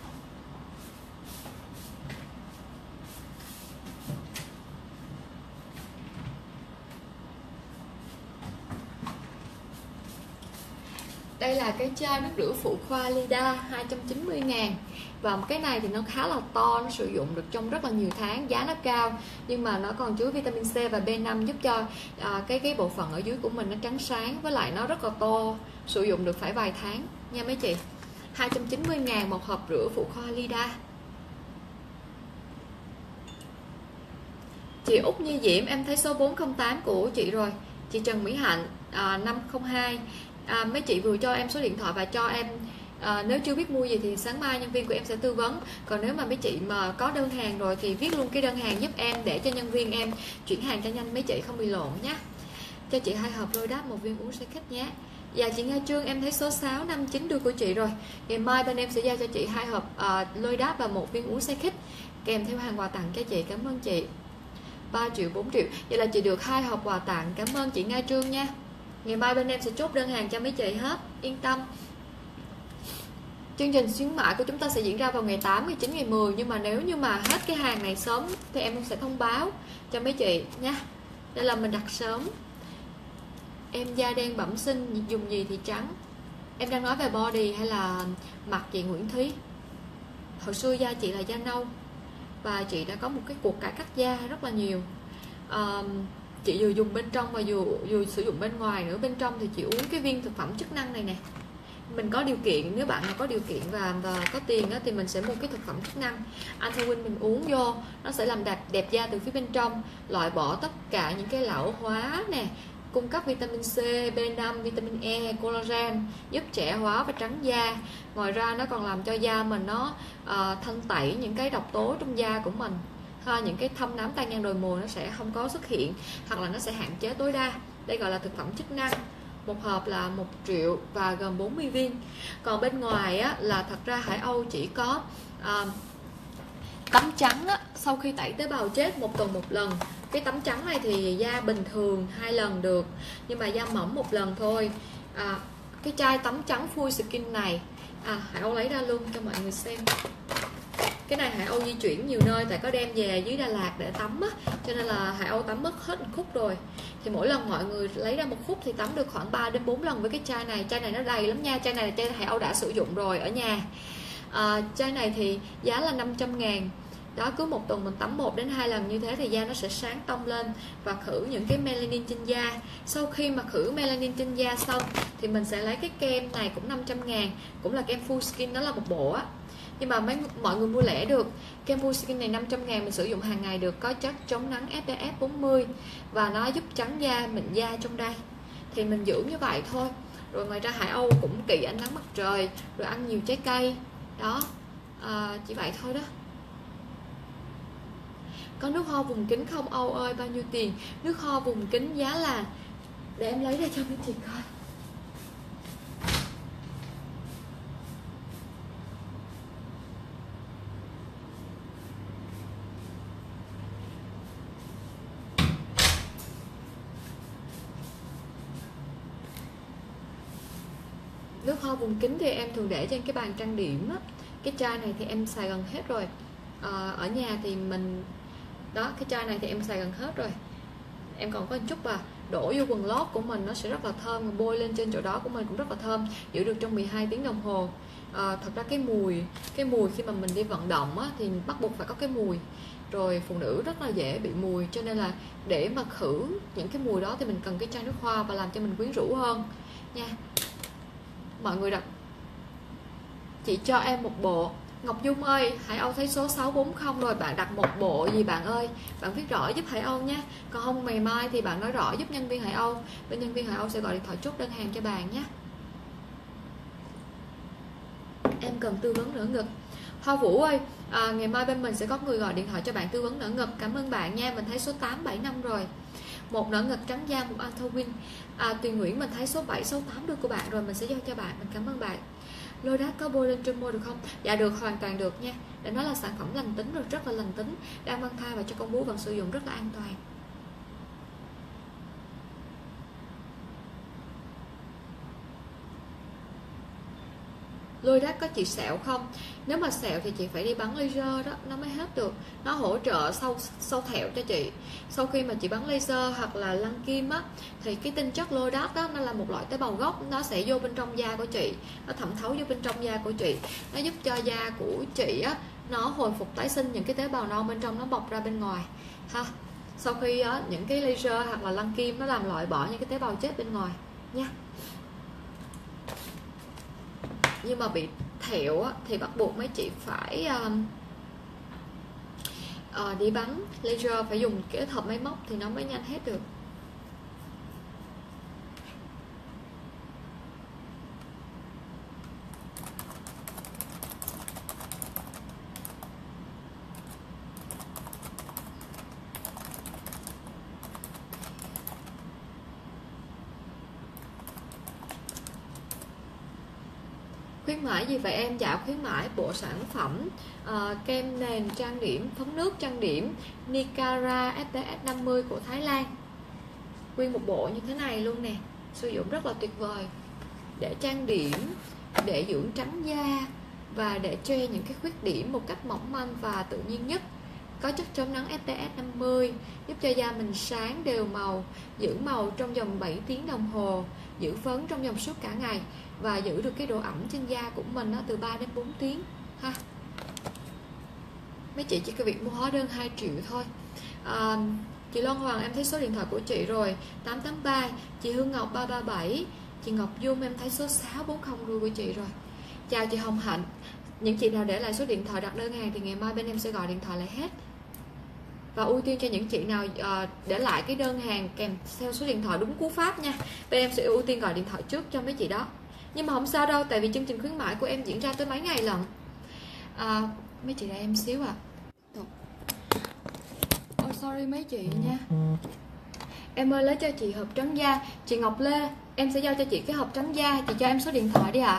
Đây là cái chai nước rửa phụ khoa Lida 290.000. Và cái này thì nó khá là to, nó sử dụng được trong rất là nhiều tháng, giá nó cao nhưng mà nó còn chứa vitamin C và B5 giúp cho cái bộ phận ở dưới của mình nó trắng sáng, với lại nó rất là to, sử dụng được phải vài tháng nha mấy chị. 290.000 một hộp rửa phụ khoa Lida. Chị Út Như Diễm em thấy số 408 của chị rồi. Chị Trần Mỹ Hạnh 502. Mấy chị vừa cho em số điện thoại và cho em nếu chưa biết mua gì thì sáng mai nhân viên của em sẽ tư vấn. Còn nếu mà mấy chị mà có đơn hàng rồi thì viết luôn cái đơn hàng giúp em để cho nhân viên em chuyển hàng cho nhanh, mấy chị không bị lộn nhé. Cho chị 2 hộp lôi đáp, 1 viên uống sẽ khích nhé. Dạ chị Nga Trương em thấy số 659 đuôi của chị rồi. Ngày mai bên em sẽ giao cho chị 2 hộp lôi đáp và 1 viên uống sẽ khích kèm theo hàng quà tặng cho chị, cảm ơn chị. 3 triệu 4 triệu, vậy là chị được 2 hộp quà tặng, cảm ơn chị Nga Trương nha. Ngày mai bên em sẽ chốt đơn hàng cho mấy chị hết, yên tâm. Chương trình khuyến mại của chúng ta sẽ diễn ra vào ngày 8, ngày 9, ngày 10. Nhưng mà nếu như mà hết cái hàng này sớm thì em sẽ thông báo cho mấy chị nha. Đây là mình đặt sớm. Em da đen bẩm sinh, dùng gì thì trắng? Em đang nói về body hay là mặt chị Nguyễn Thúy? Hồi xưa da chị là da nâu và chị đã có một cái cuộc cải cách da rất là nhiều. Chị vừa dùng bên trong và vừa sử dụng bên ngoài nữa. Bên trong thì chị uống cái viên thực phẩm chức năng này nè. Mình có điều kiện, nếu bạn nào có điều kiện và có tiền đó, thì mình sẽ mua cái thực phẩm chức năng. Anthewin mình uống vô, nó sẽ làm đẹp da từ phía bên trong, loại bỏ tất cả những cái lão hóa nè, cung cấp vitamin C, B5, vitamin E, collagen, giúp trẻ hóa và trắng da. Ngoài ra nó còn làm cho da mình nó thanh tẩy những cái độc tố trong da của mình. Những cái thâm nám tan nhang đồi mồi nó sẽ không có xuất hiện, hoặc là nó sẽ hạn chế tối đa. Đây gọi là thực phẩm chức năng. Một hộp là 1 triệu và gồm 40 viên. Còn bên ngoài á, là thật ra Hải Âu chỉ có tắm trắng á, sau khi tẩy tế bào chết 1 tuần 1 lần. Cái tắm trắng này thì da bình thường 2 lần được, nhưng mà da mỏng 1 lần thôi. Cái chai tắm trắng full skin này Hải Âu lấy ra luôn cho mọi người xem. Cái này Hải Âu di chuyển nhiều nơi, tại có đem về dưới Đà Lạt để tắm á, cho nên là Hải Âu tắm mất hết một khúc rồi. Thì mỗi lần mọi người lấy ra một khúc thì tắm được khoảng 3 đến 4 lần với cái chai này. Chai này nó đầy lắm nha, chai này là chai Hải Âu đã sử dụng rồi ở nhà. Chai này thì giá là 500.000. Đó, cứ 1 tuần mình tắm 1 đến 2 lần như thế thì da nó sẽ sáng tông lên và khử những cái melanin trên da. Sau khi mà khử melanin trên da xong thì mình sẽ lấy cái kem này cũng 500.000, cũng là kem full skin, đó là một bộ á. Nhưng mà mọi người mua lẻ được. Kem full skin này 500.000 mình sử dụng hàng ngày được, có chất chống nắng SPF 40 và nó giúp trắng da, mịn da trong đây. Thì mình dưỡng như vậy thôi. Rồi ngoài ra Hải Âu cũng kỵ ánh nắng mặt trời, rồi ăn nhiều trái cây. Đó, chỉ vậy thôi đó. Có nước ho vùng kính không Âu ơi, bao nhiêu tiền? Nước ho vùng kính giá là, để em lấy ra cho mấy chị coi. Nước ho vùng kính thì em thường để trên cái bàn trang điểm á. Cái chai này thì em xài gần hết rồi. Ở nhà thì mình đó, cái chai này thì em xài gần hết rồi. Em còn có một chút đổ vô quần lót của mình, nó sẽ rất là thơm, bôi lên trên chỗ đó của mình cũng rất là thơm, giữ được trong 12 tiếng đồng hồ. Thật ra cái mùi khi mà mình đi vận động á, thì bắt buộc phải có cái mùi. Rồi phụ nữ rất là dễ bị mùi, cho nên là để mà khử những cái mùi đó thì mình cần cái chai nước hoa và làm cho mình quyến rũ hơn nha. Mọi người đặt chị cho em một bộ. Ngọc Dung ơi, Hải Âu thấy số 640 rồi, bạn đặt một bộ gì bạn ơi? Bạn viết rõ giúp Hải Âu nhé. Còn không ngày mai thì bạn nói rõ giúp nhân viên Hải Âu. Bên nhân viên Hải Âu sẽ gọi điện thoại chốt đơn hàng cho bạn nhé. Em cần tư vấn nở ngực. Hoa Vũ ơi, ngày mai bên mình sẽ có người gọi điện thoại cho bạn tư vấn nở ngực. Cảm ơn bạn nha, mình thấy số 875 rồi. Một nở ngực trắng da, một Anthowin. Tuyền Nguyễn mình thấy số 7, số 8 được của bạn rồi, mình sẽ giao cho bạn. Mình cảm ơn bạn. Lôi đá có bôi lên trên môi được không? Dạ được, hoàn toàn được nha. Để nói là sản phẩm lành tính rồi, rất là lành tính, đang mang thai và cho con bú vẫn sử dụng rất là an toàn. Lôi đá có chị sẹo không? Nếu mà sẹo thì chị phải đi bắn laser đó, nó mới hết được. Nó hỗ trợ sâu thẹo cho chị. Sau khi mà chị bắn laser hoặc là lăn kim á, thì cái tinh chất lôi đá đó nó là một loại tế bào gốc, nó sẽ vô bên trong da của chị, nó thẩm thấu vô bên trong da của chị, nó giúp cho da của chị á nó hồi phục tái sinh những cái tế bào non bên trong, nó bọc ra bên ngoài ha. Sau khi á, những cái laser hoặc là lăn kim nó làm loại bỏ những cái tế bào chết bên ngoài nha. Nhưng mà bị thẹo á, thì bắt buộc mấy chị phải đi bắn laser, phải dùng kết hợp máy móc thì nó mới nhanh hết được. Khuyến mãi gì vậy em? Dạ khuyến mãi bộ sản phẩm kem nền trang điểm, phấn nước trang điểm Nicara SPF 50 của Thái Lan. Nguyên một bộ như thế này luôn nè, sử dụng rất là tuyệt vời để trang điểm, để dưỡng trắng da và để che những cái khuyết điểm một cách mỏng manh và tự nhiên nhất. Có chất chống nắng SPF 50 giúp cho da mình sáng đều màu, giữ màu trong vòng 7 tiếng đồng hồ, giữ phấn trong vòng suốt cả ngày và giữ được cái độ ẩm trên da của mình đó, từ 3 đến 4 tiếng ha. Mấy chị chỉ có việc mua hóa đơn 2 triệu thôi. Chị Loan Hoàng em thấy số điện thoại của chị rồi, 883. Chị Hương Ngọc 337. Chị Ngọc Dung em thấy số 640 rồi của chị rồi. Chào chị Hồng Hạnh. Những chị nào để lại số điện thoại đặt đơn hàng thì ngày mai bên em sẽ gọi điện thoại lại hết. Và ưu tiên cho những chị nào để lại cái đơn hàng kèm theo số điện thoại đúng cú pháp nha. Bên em sẽ ưu tiên gọi điện thoại trước cho mấy chị đó. Nhưng mà không sao đâu, tại vì chương trình khuyến mãi của em diễn ra tới mấy ngày lận. Mấy chị đợi em xíu sorry mấy chị nha. Em ơi lấy cho chị hộp trắng da. Chị Ngọc Lê, em sẽ giao cho chị cái hộp trắng da. Chị cho em số điện thoại đi ạ.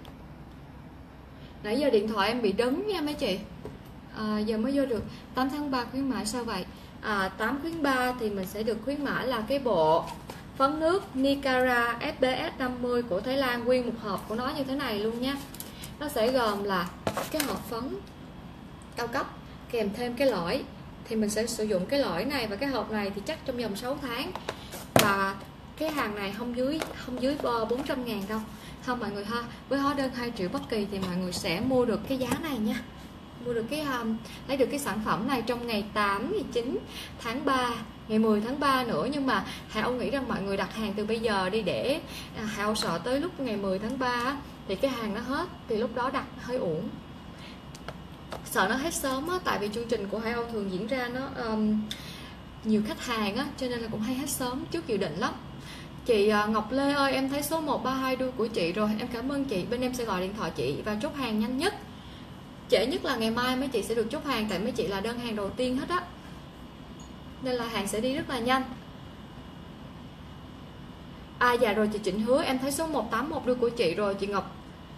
Nãy giờ điện thoại em bị đứng nha mấy chị. Giờ mới vô được. 8 tháng 3 khuyến mãi sao vậy? 8 khuyến 3 thì mình sẽ được khuyến mãi là cái bộ phấn nước Nicara SPF 50 của Thái Lan. Nguyên một hộp của nó như thế này luôn nha. Nó sẽ gồm là cái hộp phấn cao cấp kèm thêm cái lõi. Thì mình sẽ sử dụng cái lõi này và cái hộp này thì chắc trong vòng 6 tháng. Và cái hàng này không dưới 400.000 đâu không mọi người ha. Với hóa đơn 2 triệu bất kỳ thì mọi người sẽ mua được cái giá này nha. Mua được cái lấy được cái sản phẩm này trong ngày 8, ngày 9 tháng 3, ngày 10 tháng 3 nữa. Nhưng mà Hải Âu nghĩ rằng mọi người đặt hàng từ bây giờ đi, để Hải Âu sợ tới lúc ngày 10 tháng 3 thì cái hàng nó hết, thì lúc đó đặt hơi uổng. Sợ nó hết sớm á, tại vì chương trình của Hải Âu thường diễn ra nó nhiều khách hàng á, cho nên là cũng hay hết sớm trước dự định lắm. Chị Ngọc Lê ơi, em thấy số 132 đuôi của chị rồi, em cảm ơn chị. Bên em sẽ gọi điện thoại chị và chốt hàng nhanh nhất. Trễ nhất là ngày mai mấy chị sẽ được chốt hàng, tại mấy chị là đơn hàng đầu tiên hết á, nên là hàng sẽ đi rất là nhanh. Dạ rồi chị Trịnh Hứa, em thấy số 181 đuôi của chị rồi. Chị Ngọc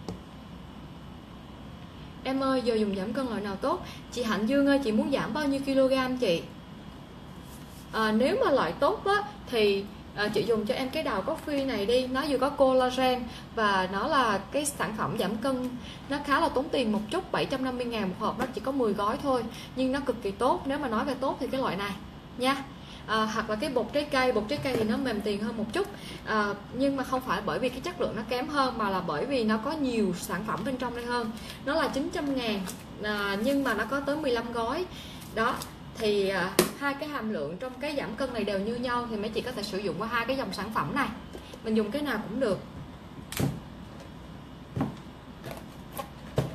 em ơi, giờ dùng giảm cân loại nào tốt? Chị Hạnh Dương ơi, chị muốn giảm bao nhiêu kg chị? Nếu mà loại tốt á thì chị dùng cho em cái đào coffee này đi. Nó vừa có collagen và nó là cái sản phẩm giảm cân. Nó khá là tốn tiền một chút, 750.000 một hộp, nó chỉ có 10 gói thôi. Nhưng nó cực kỳ tốt, nếu mà nói về tốt thì cái loại này nha. Hoặc là cái bột trái cây thì nó mềm tiền hơn một chút, nhưng mà không phải bởi vì cái chất lượng nó kém hơn, mà là bởi vì nó có nhiều sản phẩm bên trong đây hơn. Nó là 900.000 nhưng mà nó có tới 15 gói đó. Thì hai cái hàm lượng trong cái giảm cân này đều như nhau, thì mấy chị có thể sử dụng qua hai cái dòng sản phẩm này. Mình dùng cái nào cũng được.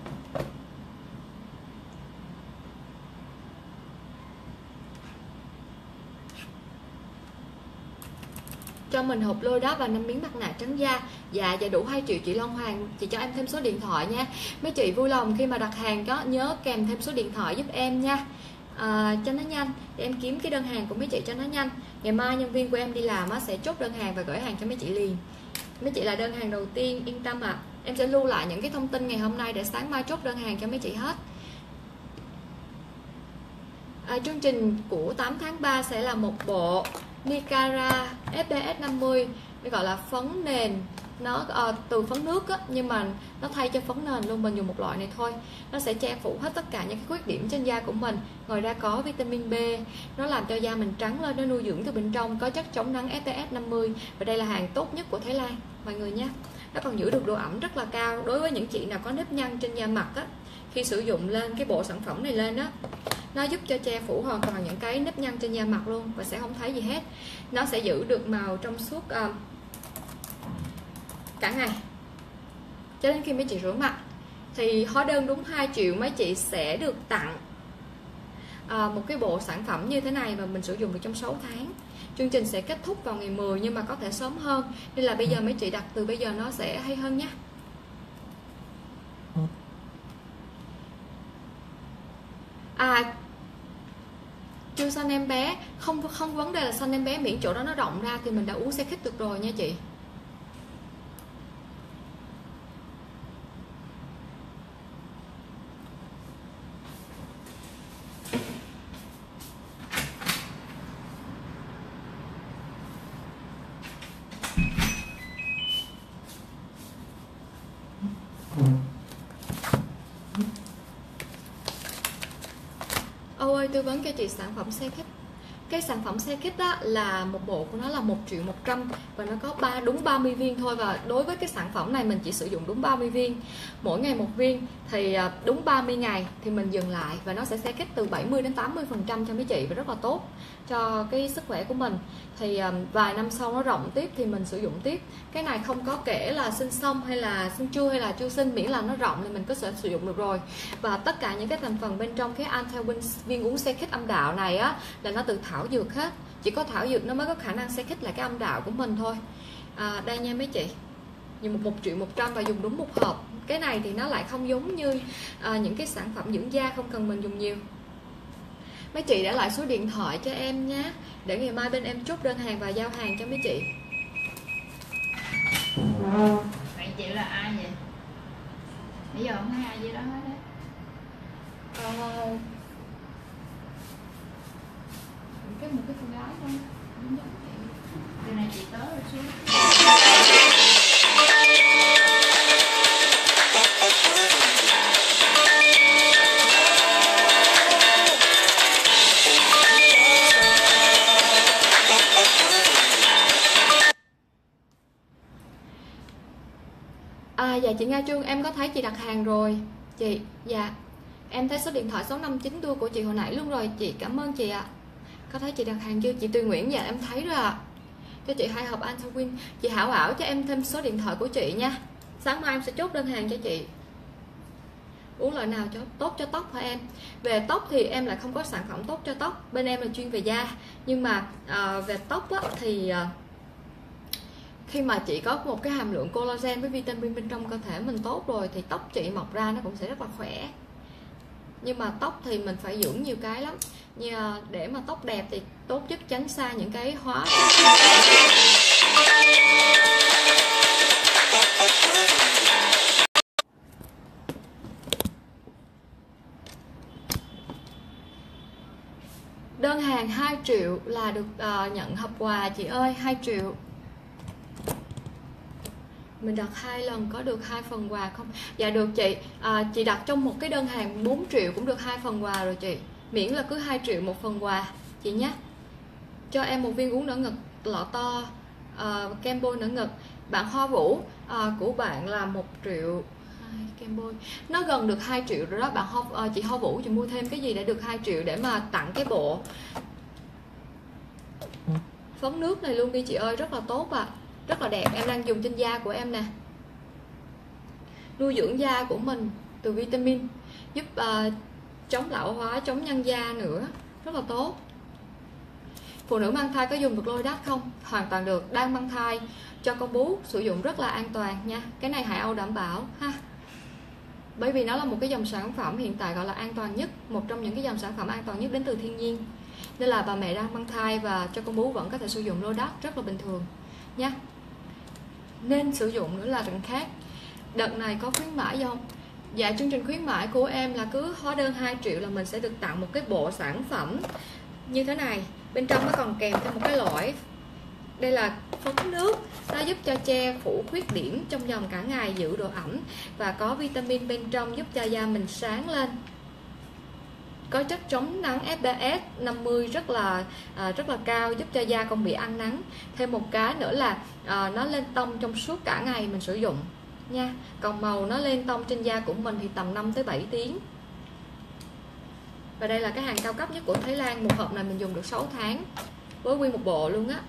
cho mình hộp lôi đó và 5 miếng mặt nạ trắng da. Dạ đủ 2 triệu chị Loan Hoàng, chị cho em thêm số điện thoại nha. Mấy chị vui lòng khi mà đặt hàng có nhớ kèm thêm số điện thoại giúp em nha, cho nó nhanh, để em kiếm cái đơn hàng của mấy chị cho nó nhanh. Ngày mai nhân viên của em đi làm sẽ chốt đơn hàng và gửi hàng cho mấy chị liền. Mấy chị là đơn hàng đầu tiên, yên tâm ạ. Em sẽ lưu lại những cái thông tin ngày hôm nay để sáng mai chốt đơn hàng cho mấy chị hết. Chương trình của 8 tháng 3 sẽ là một bộ Nicara FPS 50, gọi là phấn nền. Nó từ phấn nước á, nhưng mà nó thay cho phấn nền luôn, mình dùng một loại này thôi. Nó sẽ che phủ hết tất cả những cái khuyết điểm trên da của mình. Ngoài ra có vitamin B, nó làm cho da mình trắng lên, nó nuôi dưỡng từ bên trong, có chất chống nắng FPS 50. Và đây là hàng tốt nhất của Thái Lan mọi người nhé. Nó còn giữ được độ ẩm rất là cao. Đối với những chị nào có nếp nhăn trên da mặt á, khi sử dụng lên cái bộ sản phẩm này lên á, nó giúp cho che phủ hoàn toàn những cái nếp nhăn trên da mặt luôn và sẽ không thấy gì hết. Nó sẽ giữ được màu trong suốt cả ngày cho đến khi mấy chị rửa mặt. Thì hóa đơn đúng 2 triệu mấy chị sẽ được tặng một cái bộ sản phẩm như thế này và mình sử dụng được trong 6 tháng. Chương trình sẽ kết thúc vào ngày 10 nhưng mà có thể sớm hơn, nên là bây giờ mấy chị đặt từ bây giờ nó sẽ hay hơn nhé. Chưa son em bé, không vấn đề là son em bé, miễn chỗ đó nó rộng ra thì mình đã uống xe khít được rồi nha chị. Ôi tư vấn cho chị sản phẩm xe khít. Cái sản phẩm xe kit á, là một bộ của nó là 1.100.000 và nó có đúng 30 viên thôi. Và đối với cái sản phẩm này mình chỉ sử dụng đúng 30 viên, mỗi ngày một viên, thì đúng 30 ngày thì mình dừng lại. Và nó sẽ xe kit từ 70 đến 80% cho mấy chị và rất là tốt cho cái sức khỏe của mình. Thì vài năm sau nó rộng tiếp thì mình sử dụng tiếp. Cái này không có kể là sinh xong hay là sinh chưa hay là chưa sinh, miễn là nó rộng thì mình có thể sử dụng được rồi. Và tất cả những cái thành phần bên trong cái anti-win viên uống xe kit âm đạo này á, là nó từ thảo dược hết. Chỉ có thảo dược nó mới có khả năng xe kit lại cái âm đạo của mình thôi. Đây nha mấy chị, dùng 1.100.000 và dùng đúng một hộp. Cái này thì nó lại không giống như những cái sản phẩm dưỡng da không cần mình dùng nhiều. Mấy chị để lại số điện thoại cho em nhé, để ngày mai bên em chốt đơn hàng và giao hàng cho mấy chị. Bạn chị là ai vậy? Bây giờ không thấy ai gì đó hết đấy. Một cái cô gái thôi. Từ này chị tới rồi xuống. Dạ chị Nga Trương, em có thấy chị đặt hàng rồi chị. Dạ em thấy số điện thoại 659 đua của chị hồi nãy luôn rồi chị, cảm ơn chị ạ. Có thấy chị đặt hàng chưa? Chị Tùy Nguyễn, dạ em thấy rồi ạ. Cho chị 2 hộp Anti-Win. Chị Hảo Ảo cho em thêm số điện thoại của chị nha. Sáng mai em sẽ chốt đơn hàng cho chị. Uống loại nào cho tốt cho tóc hả em? Về tóc thì em lại không có sản phẩm tốt cho tóc. Bên em là chuyên về da. Nhưng mà về tóc á, thì khi mà chị có một cái hàm lượng collagen với vitamin bên trong cơ thể mình tốt rồi thì tóc chị mọc ra nó cũng sẽ rất là khỏe. Nhưng mà tóc thì mình phải dưỡng nhiều cái lắm. Nhưng để mà tóc đẹp thì tốt nhất tránh xa những cái hóa đơn hàng 2 triệu là được nhận hộp quà chị ơi. 2 triệu mình đặt 2 lần có được 2 phần quà không? Dạ được chị. Chị đặt trong một cái đơn hàng 4 triệu cũng được 2 phần quà rồi chị, miễn là cứ 2 triệu một phần quà chị nhé. Cho em một viên uống nở ngực lọ to, kem bôi nở ngực. Bạn Hoa Vũ, của bạn là 1 triệu. Kem bôi nó gần được 2 triệu rồi đó bạn chị Hoa Vũ, chị mua thêm cái gì để được 2 triệu để mà tặng cái bộ phấn nước này luôn đi chị ơi, rất là tốt ạ. Rất là đẹp, em đang dùng trên da của em nè. Nuôi dưỡng da của mình từ vitamin, giúp chống lão hóa, chống nhăn da nữa, rất là tốt. Phụ nữ mang thai có dùng được lôi đắt không? Hoàn toàn được. Đang mang thai cho con bú sử dụng rất là an toàn nha. Cái này Hải Âu đảm bảo ha. Bởi vì nó là một cái dòng sản phẩm hiện tại gọi là an toàn nhất, một trong những cái dòng sản phẩm an toàn nhất đến từ thiên nhiên. Nên là bà mẹ đang mang thai và cho con bú vẫn có thể sử dụng lôi đắt rất là bình thường nha. Nên sử dụng nữa là chuyện khác. Đợt này có khuyến mãi không? Dạ, chương trình khuyến mãi của em là cứ hóa đơn 2 triệu là mình sẽ được tặng một cái bộ sản phẩm như thế này. Bên trong nó còn kèm theo một cái lõi. Đây là phấn nước, nó giúp cho che phủ khuyết điểm trong vòng cả ngày, giữ độ ẩm và có vitamin bên trong giúp cho da mình sáng lên. Có chất chống nắng SPF 50 rất là cao, giúp cho da không bị ăn nắng. Thêm một cái nữa là nó lên tông trong suốt cả ngày mình sử dụng nha. Còn màu nó lên tông trên da của mình thì tầm 5 tới 7 tiếng. Và đây là cái hàng cao cấp nhất của Thái Lan. Một hộp này mình dùng được 6 tháng với nguyên một bộ luôn á.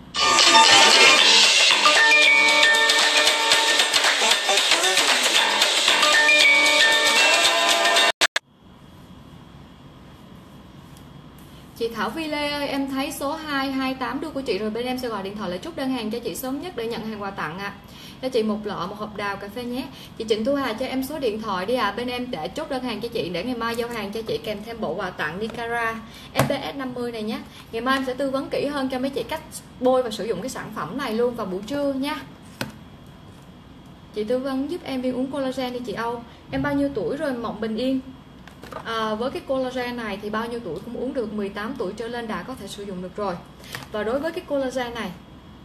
Chị Thảo Vi Lê ơi, em thấy số 228 đưa của chị rồi, bên em sẽ gọi điện thoại lại chốt đơn hàng cho chị sớm nhất để nhận hàng quà tặng ạ. Cho chị một lọ, một hộp đào cà phê nhé. Chị Trịnh Thu Hà cho em số điện thoại đi ạ. Bên em để chốt đơn hàng cho chị để ngày mai giao hàng cho chị kèm thêm bộ quà tặng Nicara SPF 50 này nhé. Ngày mai em sẽ tư vấn kỹ hơn cho mấy chị cách bôi và sử dụng cái sản phẩm này luôn vào buổi trưa nha. Chị tư vấn giúp em viên uống collagen đi chị Âu. Em bao nhiêu tuổi rồi Mộng Bình Yên? Với cái collagen này thì bao nhiêu tuổi cũng uống được, 18 tuổi trở lên đã có thể sử dụng được rồi. Và đối với cái collagen này,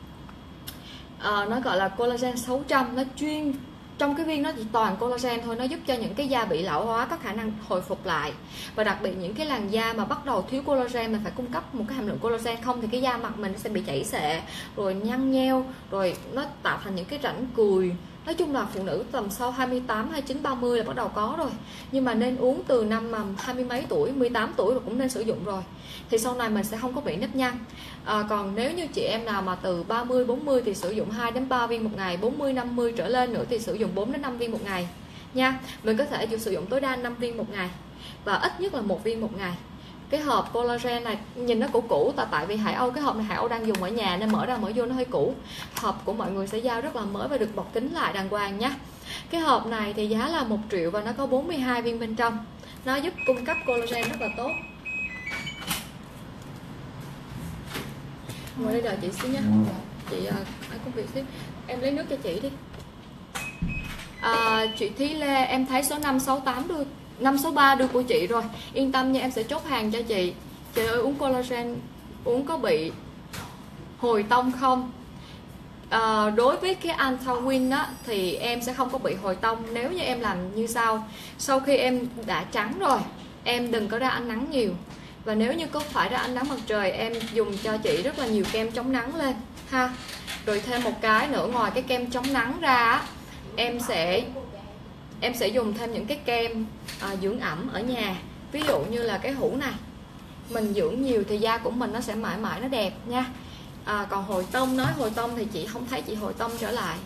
nó gọi là collagen 600, nó chuyên trong cái viên nó chỉ toàn collagen thôi, nó giúp cho những cái da bị lão hóa có khả năng hồi phục lại. Và đặc biệt những cái làn da mà bắt đầu thiếu collagen, mình phải cung cấp một cái hàm lượng collagen, không thì cái da mặt mình sẽ bị chảy xệ, rồi nhăn nheo, rồi nó tạo thành những cái rãnh cùi. Nói chung là phụ nữ tầm sau 28, 29, 30 là bắt đầu có rồi. Nhưng mà nên uống từ năm mà 20 mấy tuổi, 18 tuổi rồi cũng nên sử dụng rồi. Thì sau này mình sẽ không có bị nếp nhăn. Còn nếu như chị em nào mà từ 30, 40 thì sử dụng 2 đến 3 viên một ngày, 40, 50 trở lên nữa thì sử dụng 4 đến 5 viên một ngày nha. Mình có thể sử dụng tối đa 5 viên một ngày và ít nhất là 1 viên một ngày. Cái hộp collagen này nhìn nó cũ tại vì Hải Âu, cái hộp này Hải Âu đang dùng ở nhà nên mở ra mở vô nó hơi cũ. Hộp của mọi người sẽ giao rất là mới và được bọc kính lại đàng hoàng nhé. Cái hộp này thì giá là 1 triệu và nó có 42 viên bên trong. Nó giúp cung cấp collagen rất là tốt. Ngồi đây đợi chị xíu nha. Chị ai công việc xíu. Em lấy nước cho chị đi. Chị Thí Lê, em thấy số 568 đưa 563 đưa của chị rồi. Yên tâm nha, em sẽ chốt hàng cho chị. Chị ơi, uống collagen uống có bị hồi tông không? Đối với cái Anthawin á thì em sẽ không có bị hồi tông nếu như em làm như sau. Sau khi em đã trắng rồi, em đừng có ra ánh nắng nhiều. Và nếu như có phải ra ánh nắng mặt trời, em dùng cho chị rất là nhiều kem chống nắng lên ha. Rồi thêm một cái nữa, ngoài cái kem chống nắng ra, em sẽ dùng thêm những cái kem dưỡng ẩm ở nhà. Ví dụ như là cái hũ này, mình dưỡng nhiều thì da của mình nó sẽ mãi mãi nó đẹp nha. Còn hồi tông, nói hồi tông thì chị không thấy chị hồi tông trở lại.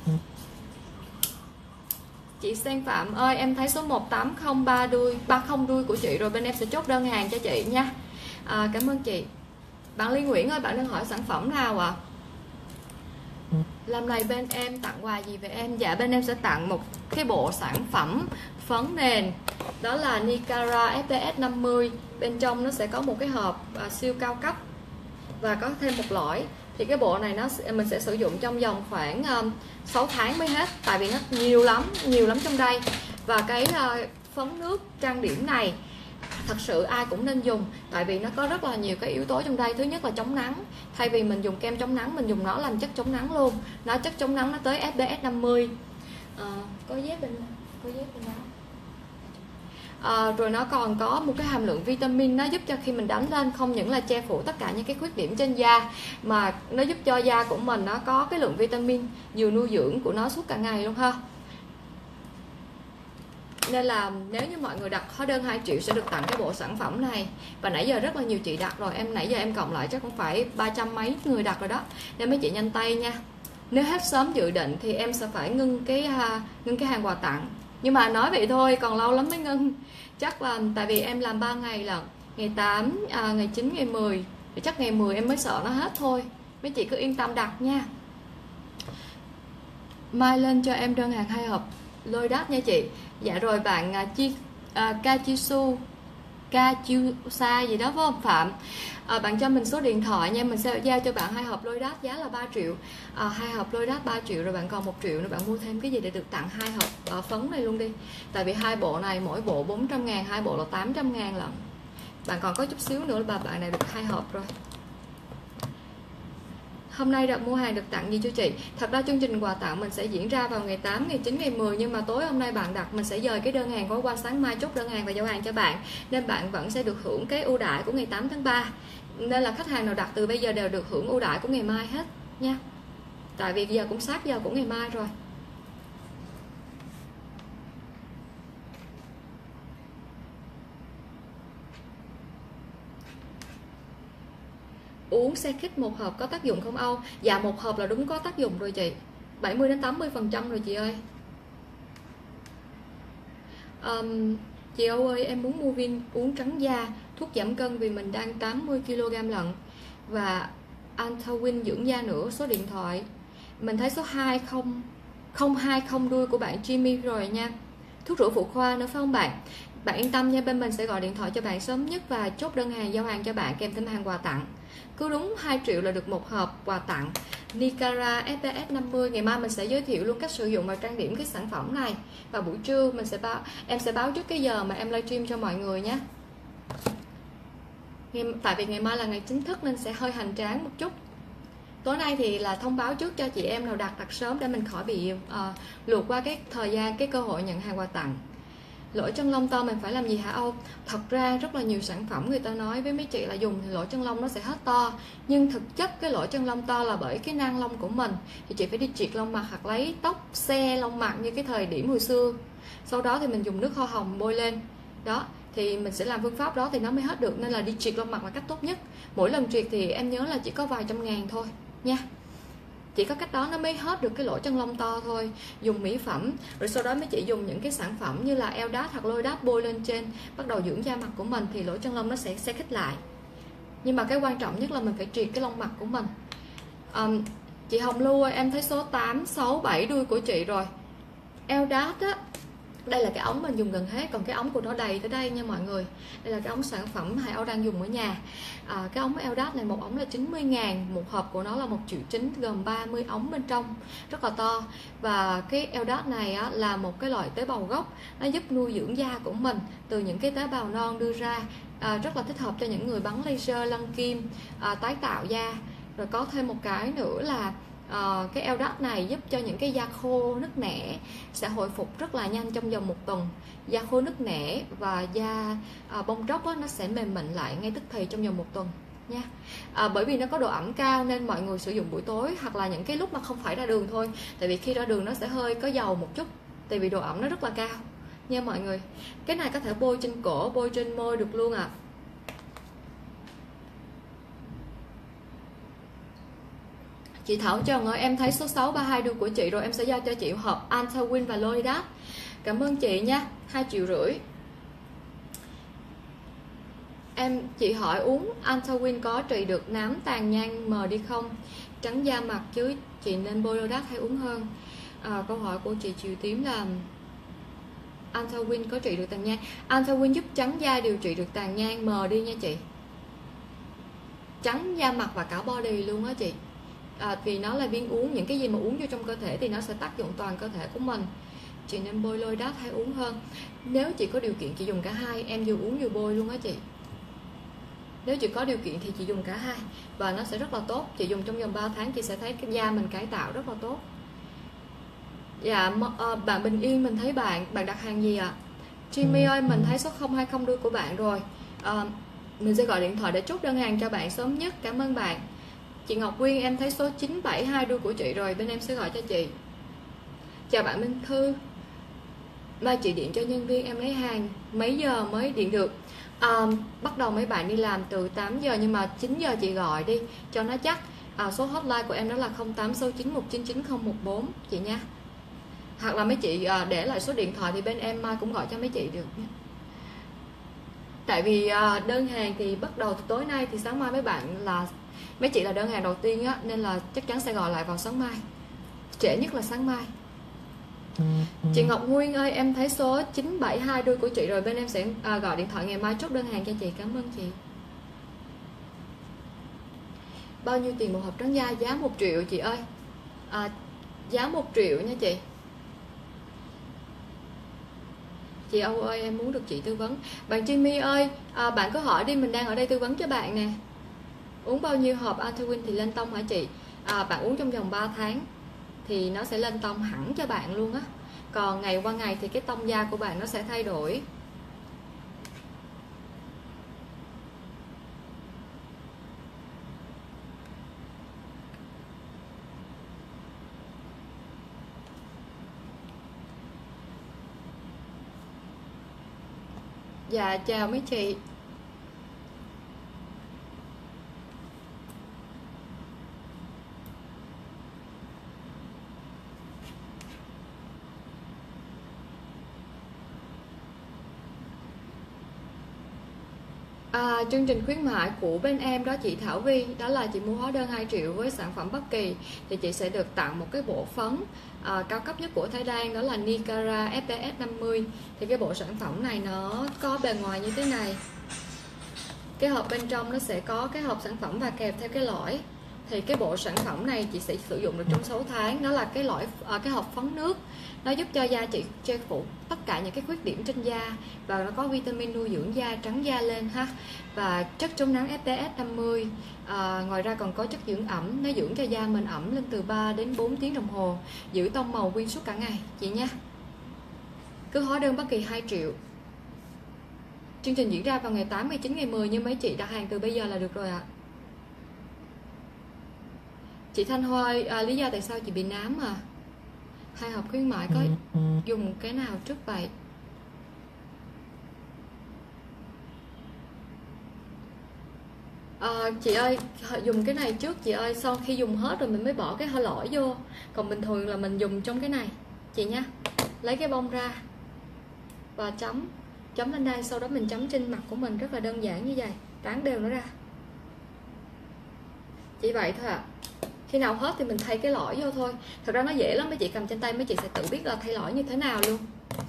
Chị Sen Phạm ơi, em thấy số 1803 30 đuôi của chị rồi, bên em sẽ chốt đơn hàng cho chị nha. Cảm ơn chị. Bạn Liên Nguyễn ơi, bạn đang hỏi sản phẩm nào ạ? Làm này bên em tặng quà gì về em? Dạ, bên em sẽ tặng một cái bộ sản phẩm phấn nền, đó là Nicara SPF 50. Bên trong nó sẽ có một cái hộp siêu cao cấp và có thêm một lõi. Thì cái bộ này mình sẽ sử dụng trong vòng khoảng 6 tháng mới hết, tại vì nó nhiều lắm trong đây. Và cái phấn nước trang điểm này thật sự ai cũng nên dùng, tại vì nó có rất là nhiều cái yếu tố trong đây. Thứ nhất là chống nắng, thay vì mình dùng kem chống nắng, mình dùng nó làm chất chống nắng luôn. Nó chất chống nắng nó tới SPF 50. Có dép bên đó. Rồi nó còn có một cái hàm lượng vitamin, nó giúp cho khi mình đánh lên không những là che phủ tất cả những cái khuyết điểm trên da, mà nó giúp cho da của mình nó có cái lượng vitamin vừa nuôi dưỡng của nó suốt cả ngày luôn ha. Nên là nếu như mọi người đặt hóa đơn 2 triệu sẽ được tặng cái bộ sản phẩm này. Và nãy giờ rất là nhiều chị đặt rồi, nãy giờ em cộng lại chắc cũng phải 300 mấy người đặt rồi đó. Nên mấy chị nhanh tay nha. Nếu hết sớm dự định thì em sẽ phải ngưng cái hàng quà tặng. Nhưng mà nói vậy thôi, còn lâu lắm mới ngưng. Chắc là tại vì em làm 3 ngày lận, ngày 8, ngày 9, ngày 10 thì chắc ngày 10 em mới sợ nó hết thôi. Mấy chị cứ yên tâm đặt nha. Mai lên cho em đơn hàng 2 hộp lôi đáp nha chị. Dạ rồi bạn Kachisu Kachusa gì đó phải không Phạm? Bạn cho mình số điện thoại nha, mình sẽ giao cho bạn 2 hộp lôi đáp giá là 3 triệu. 2 hộp lôi đáp 3 triệu rồi bạn còn 1 triệu nữa, bạn mua thêm cái gì để được tặng 2 hộp phấn này luôn đi. Tại vì 2 bộ này mỗi bộ 400.000, 2 bộ là 800.000 lận. Bạn còn có chút xíu nữa là bạn này được 2 hộp rồi. Hôm nay đặt mua hàng được tặng gì cho chị? Thật ra chương trình quà tặng mình sẽ diễn ra vào ngày 8, ngày 9, ngày 10. Nhưng mà tối hôm nay bạn đặt mình sẽ dời cái đơn hàng gói qua sáng mai chốt đơn hàng và giao hàng cho bạn. Nên bạn vẫn sẽ được hưởng cái ưu đãi của ngày 8 tháng 3. Nên là khách hàng nào đặt từ bây giờ đều được hưởng ưu đãi của ngày mai hết nha. Tại vì giờ cũng sát giờ của ngày mai rồi. Uống xe khít 1 hộp có tác dụng không Âu? Dạ 1 hộp là đúng có tác dụng rồi chị, 70 đến 80% rồi chị ơi. Chị Âu ơi, em muốn mua viên uống trắng da, thuốc giảm cân vì mình đang 80 kg lận, và Antawin dưỡng da nữa. Số điện thoại mình thấy số 20020 đuôi của bạn Jimmy rồi nha. Thuốc rửa phụ khoa nữa phải không bạn? Bạn yên tâm nha, bên mình sẽ gọi điện thoại cho bạn sớm nhất và chốt đơn hàng giao hàng cho bạn kèm thêm hàng quà tặng. Cứ đúng 2 triệu là được 1 hộp quà tặng Nicara SPF 50. Ngày mai mình sẽ giới thiệu luôn cách sử dụng và trang điểm cái sản phẩm này. Và buổi trưa em sẽ báo trước cái giờ mà em livestream cho mọi người nhé. Tại vì ngày mai là ngày chính thức nên sẽ hơi hoành tráng một chút. Tối nay thì là thông báo trước cho chị em nào đặt sớm để mình khỏi bị lùi qua cái thời gian, cái cơ hội nhận hàng quà tặng. Lỗ chân lông to mình phải làm gì hả Âu? Thật ra rất là nhiều sản phẩm người ta nói với mấy chị là dùng thì lỗ chân lông nó sẽ hết to. Nhưng thực chất cái lỗ chân lông to là bởi cái nang lông của mình. Thì chị phải đi triệt lông mặt hoặc lấy tóc xe lông mặt như cái thời điểm hồi xưa. Sau đó thì mình dùng nước hoa hồng bôi lên. Đó, thì mình sẽ làm phương pháp đó thì nó mới hết được. Nên là đi triệt lông mặt là cách tốt nhất. Mỗi lần triệt thì em nhớ là chỉ có vài trăm ngàn thôi nha. Chỉ có cách đó nó mới hết được cái lỗ chân lông to thôi. Dùng mỹ phẩm rồi sau đó mấy chị dùng những cái sản phẩm như là Eldat hoặc Loidat bôi lên trên, bắt đầu dưỡng da mặt của mình thì lỗ chân lông nó sẽ khít lại. Nhưng mà cái quan trọng nhất là mình phải triệt cái lông mặt của mình. Chị Hồng Lưu ơi, em thấy số 8, 6, 7 đuôi của chị rồi. Eldat á, đây là cái ống mình dùng gần hết, còn cái ống của nó đầy tới đây nha mọi người. Đây là cái ống sản phẩm Hải Âu đang dùng ở nhà. Cái ống Eldat này một ống là 90.000, một hộp của nó là 1,9 triệu, gồm 30 ống bên trong, rất là to. Và cái Eldat này á, là một cái loại tế bào gốc, nó giúp nuôi dưỡng da của mình từ những cái tế bào non đưa ra. Rất là thích hợp cho những người bắn laser, lăn kim, tái tạo da. Rồi có thêm một cái nữa là cái Eldat này giúp cho những cái da khô nứt nẻ sẽ hồi phục rất là nhanh trong vòng 1 tuần. Da khô nứt nẻ và da bong tróc nó sẽ mềm mịn lại ngay tức thì trong vòng 1 tuần nha. Bởi vì nó có độ ẩm cao nên mọi người sử dụng buổi tối hoặc là những cái lúc mà không phải ra đường thôi. Tại vì khi ra đường nó sẽ hơi có dầu một chút, tại vì độ ẩm nó rất là cao nha mọi người. Cái này có thể bôi trên cổ, bôi trên môi được luôn ạ. Chị Thảo Trần ơi, em thấy số 632 đuôi của chị rồi, em sẽ giao cho chị hộp Antawin và Loidat. Cảm ơn chị nha, 2,5 triệu. Chị hỏi uống Antawin có trị được nám tàn nhang mờ đi không? Trắng da mặt chứ chị nên bôi Loidat hay uống hơn? Câu hỏi của chị Chiều Tím là Antawin có trị được tàn nhang. Antawin giúp trắng da, điều trị được tàn nhang mờ đi nha chị. Trắng da mặt và cả body luôn á chị. Vì nó là viên uống, những cái gì mà uống vô trong cơ thể thì nó sẽ tác dụng toàn cơ thể của mình. Chị nên bôi Loidat hay uống hơn. Nếu chị có điều kiện chị dùng cả hai, em vừa uống vừa bôi luôn á chị. Nếu chị có điều kiện thì chị dùng cả hai và nó sẽ rất là tốt. Chị dùng trong vòng 3 tháng chị sẽ thấy cái da mình cải tạo rất là tốt. Dạ, bạn Bình Yên mình thấy bạn đặt hàng gì ạ? Jimmy ơi, mình thấy số 020 đuôi của bạn rồi. Mình sẽ gọi điện thoại để chốt đơn hàng cho bạn sớm nhất. Cảm ơn bạn. Chị Ngọc Quyên, em thấy số 972 đuôi của chị rồi, bên em sẽ gọi cho chị. Chào bạn Minh Thư. Mai chị điện cho nhân viên em lấy hàng, mấy giờ mới điện được? Bắt đầu mấy bạn đi làm từ 8 giờ, nhưng mà 9 giờ chị gọi đi cho nó chắc. Số hotline của em đó là 0869199014 chị nha. Hoặc là mấy chị để lại số điện thoại thì bên em mai cũng gọi cho mấy chị được. Tại vì đơn hàng thì bắt đầu từ tối nay, thì sáng mai mấy chị là đơn hàng đầu tiên á, nên là chắc chắn sẽ gọi lại vào sáng mai, trễ nhất là sáng mai. Chị Ngọc Nguyên ơi, em thấy số 972 đuôi của chị rồi, bên em sẽ gọi điện thoại ngày mai chốt đơn hàng cho chị. Cảm ơn chị. Bao nhiêu tiền một hộp trắng da? Giá 1 triệu chị ơi. Giá 1 triệu nha chị. Chị Âu ơi, em muốn được chị tư vấn. Bạn Jimmy ơi, bạn cứ hỏi đi, mình đang ở đây tư vấn cho bạn nè. Uống bao nhiêu hộp Antiwin thì lên tông hả chị? Bạn uống trong vòng 3 tháng thì nó sẽ lên tông hẳn cho bạn luôn á. Còn ngày qua ngày thì cái tông da của bạn nó sẽ thay đổi. Dạ chào mấy chị. Chương trình khuyến mại của bên em đó chị Thảo Vi, đó là chị mua hóa đơn 2 triệu với sản phẩm bất kỳ thì chị sẽ được tặng một cái bộ phấn cao cấp nhất của Thái Lan, đó là Nicara FPS 50. Thì cái bộ sản phẩm này nó có bề ngoài như thế này. Cái hộp bên trong nó sẽ có cái hộp sản phẩm và kèm theo cái lõi. Thì cái bộ sản phẩm này chị sẽ sử dụng được trong 6 tháng. Đó là cái cái hộp phấn nước. Nó giúp cho da chị che phủ tất cả những cái khuyết điểm trên da, và nó có vitamin nuôi dưỡng da, trắng da lên ha. Và chất chống nắng SPF 50. Ngoài ra còn có chất dưỡng ẩm, nó dưỡng cho da mình ẩm lên từ 3 đến 4 tiếng đồng hồ, giữ tông màu nguyên suốt cả ngày chị nha. Cứ hóa đơn bất kỳ 2 triệu. Chương trình diễn ra vào ngày 8, ngày 9, ngày 10, nhưng mấy chị đặt hàng từ bây giờ là được rồi ạ. Chị Thanh Hoa, lý do tại sao chị bị nám à? 2 hộp khuyến mại có dùng cái nào trước vậy? Chị ơi, dùng cái này trước chị ơi, sau khi dùng hết rồi mình mới bỏ cái lõi vô. Còn bình thường là mình dùng trong cái này chị nha. Lấy cái bông ra và chấm lên đây, sau đó mình chấm trên mặt của mình, rất là đơn giản như vậy, tán đều nó ra. Chỉ vậy thôi ạ. Khi nào hết thì mình thay cái lõi vô thôi. Thật ra nó dễ lắm, mấy chị cầm trên tay mấy chị sẽ tự biết là thay lõi như thế nào luôn.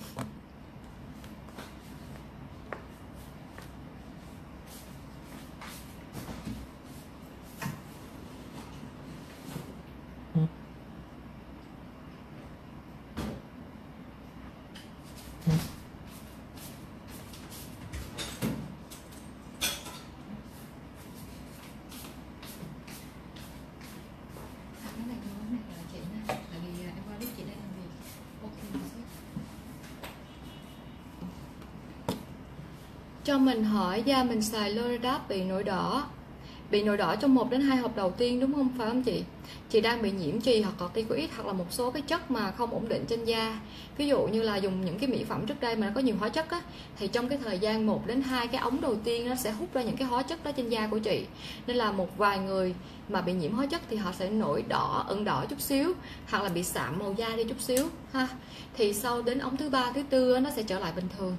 Cho mình hỏi, da mình xài Loredap bị nổi đỏ. Bị nổi đỏ trong 1 đến 2 hộp đầu tiên đúng không, phải không chị? Chị đang bị nhiễm chì hoặc corticoid hoặc là một số cái chất mà không ổn định trên da. Ví dụ như là dùng những cái mỹ phẩm trước đây mà nó có nhiều hóa chất á, thì trong cái thời gian 1 đến 2 cái ống đầu tiên nó sẽ hút ra những cái hóa chất đó trên da của chị. Nên là một vài người mà bị nhiễm hóa chất thì họ sẽ nổi đỏ, ửng đỏ chút xíu, hoặc là bị sạm màu da đi chút xíu ha. Thì sau đến ống thứ 3, thứ 4 nó sẽ trở lại bình thường.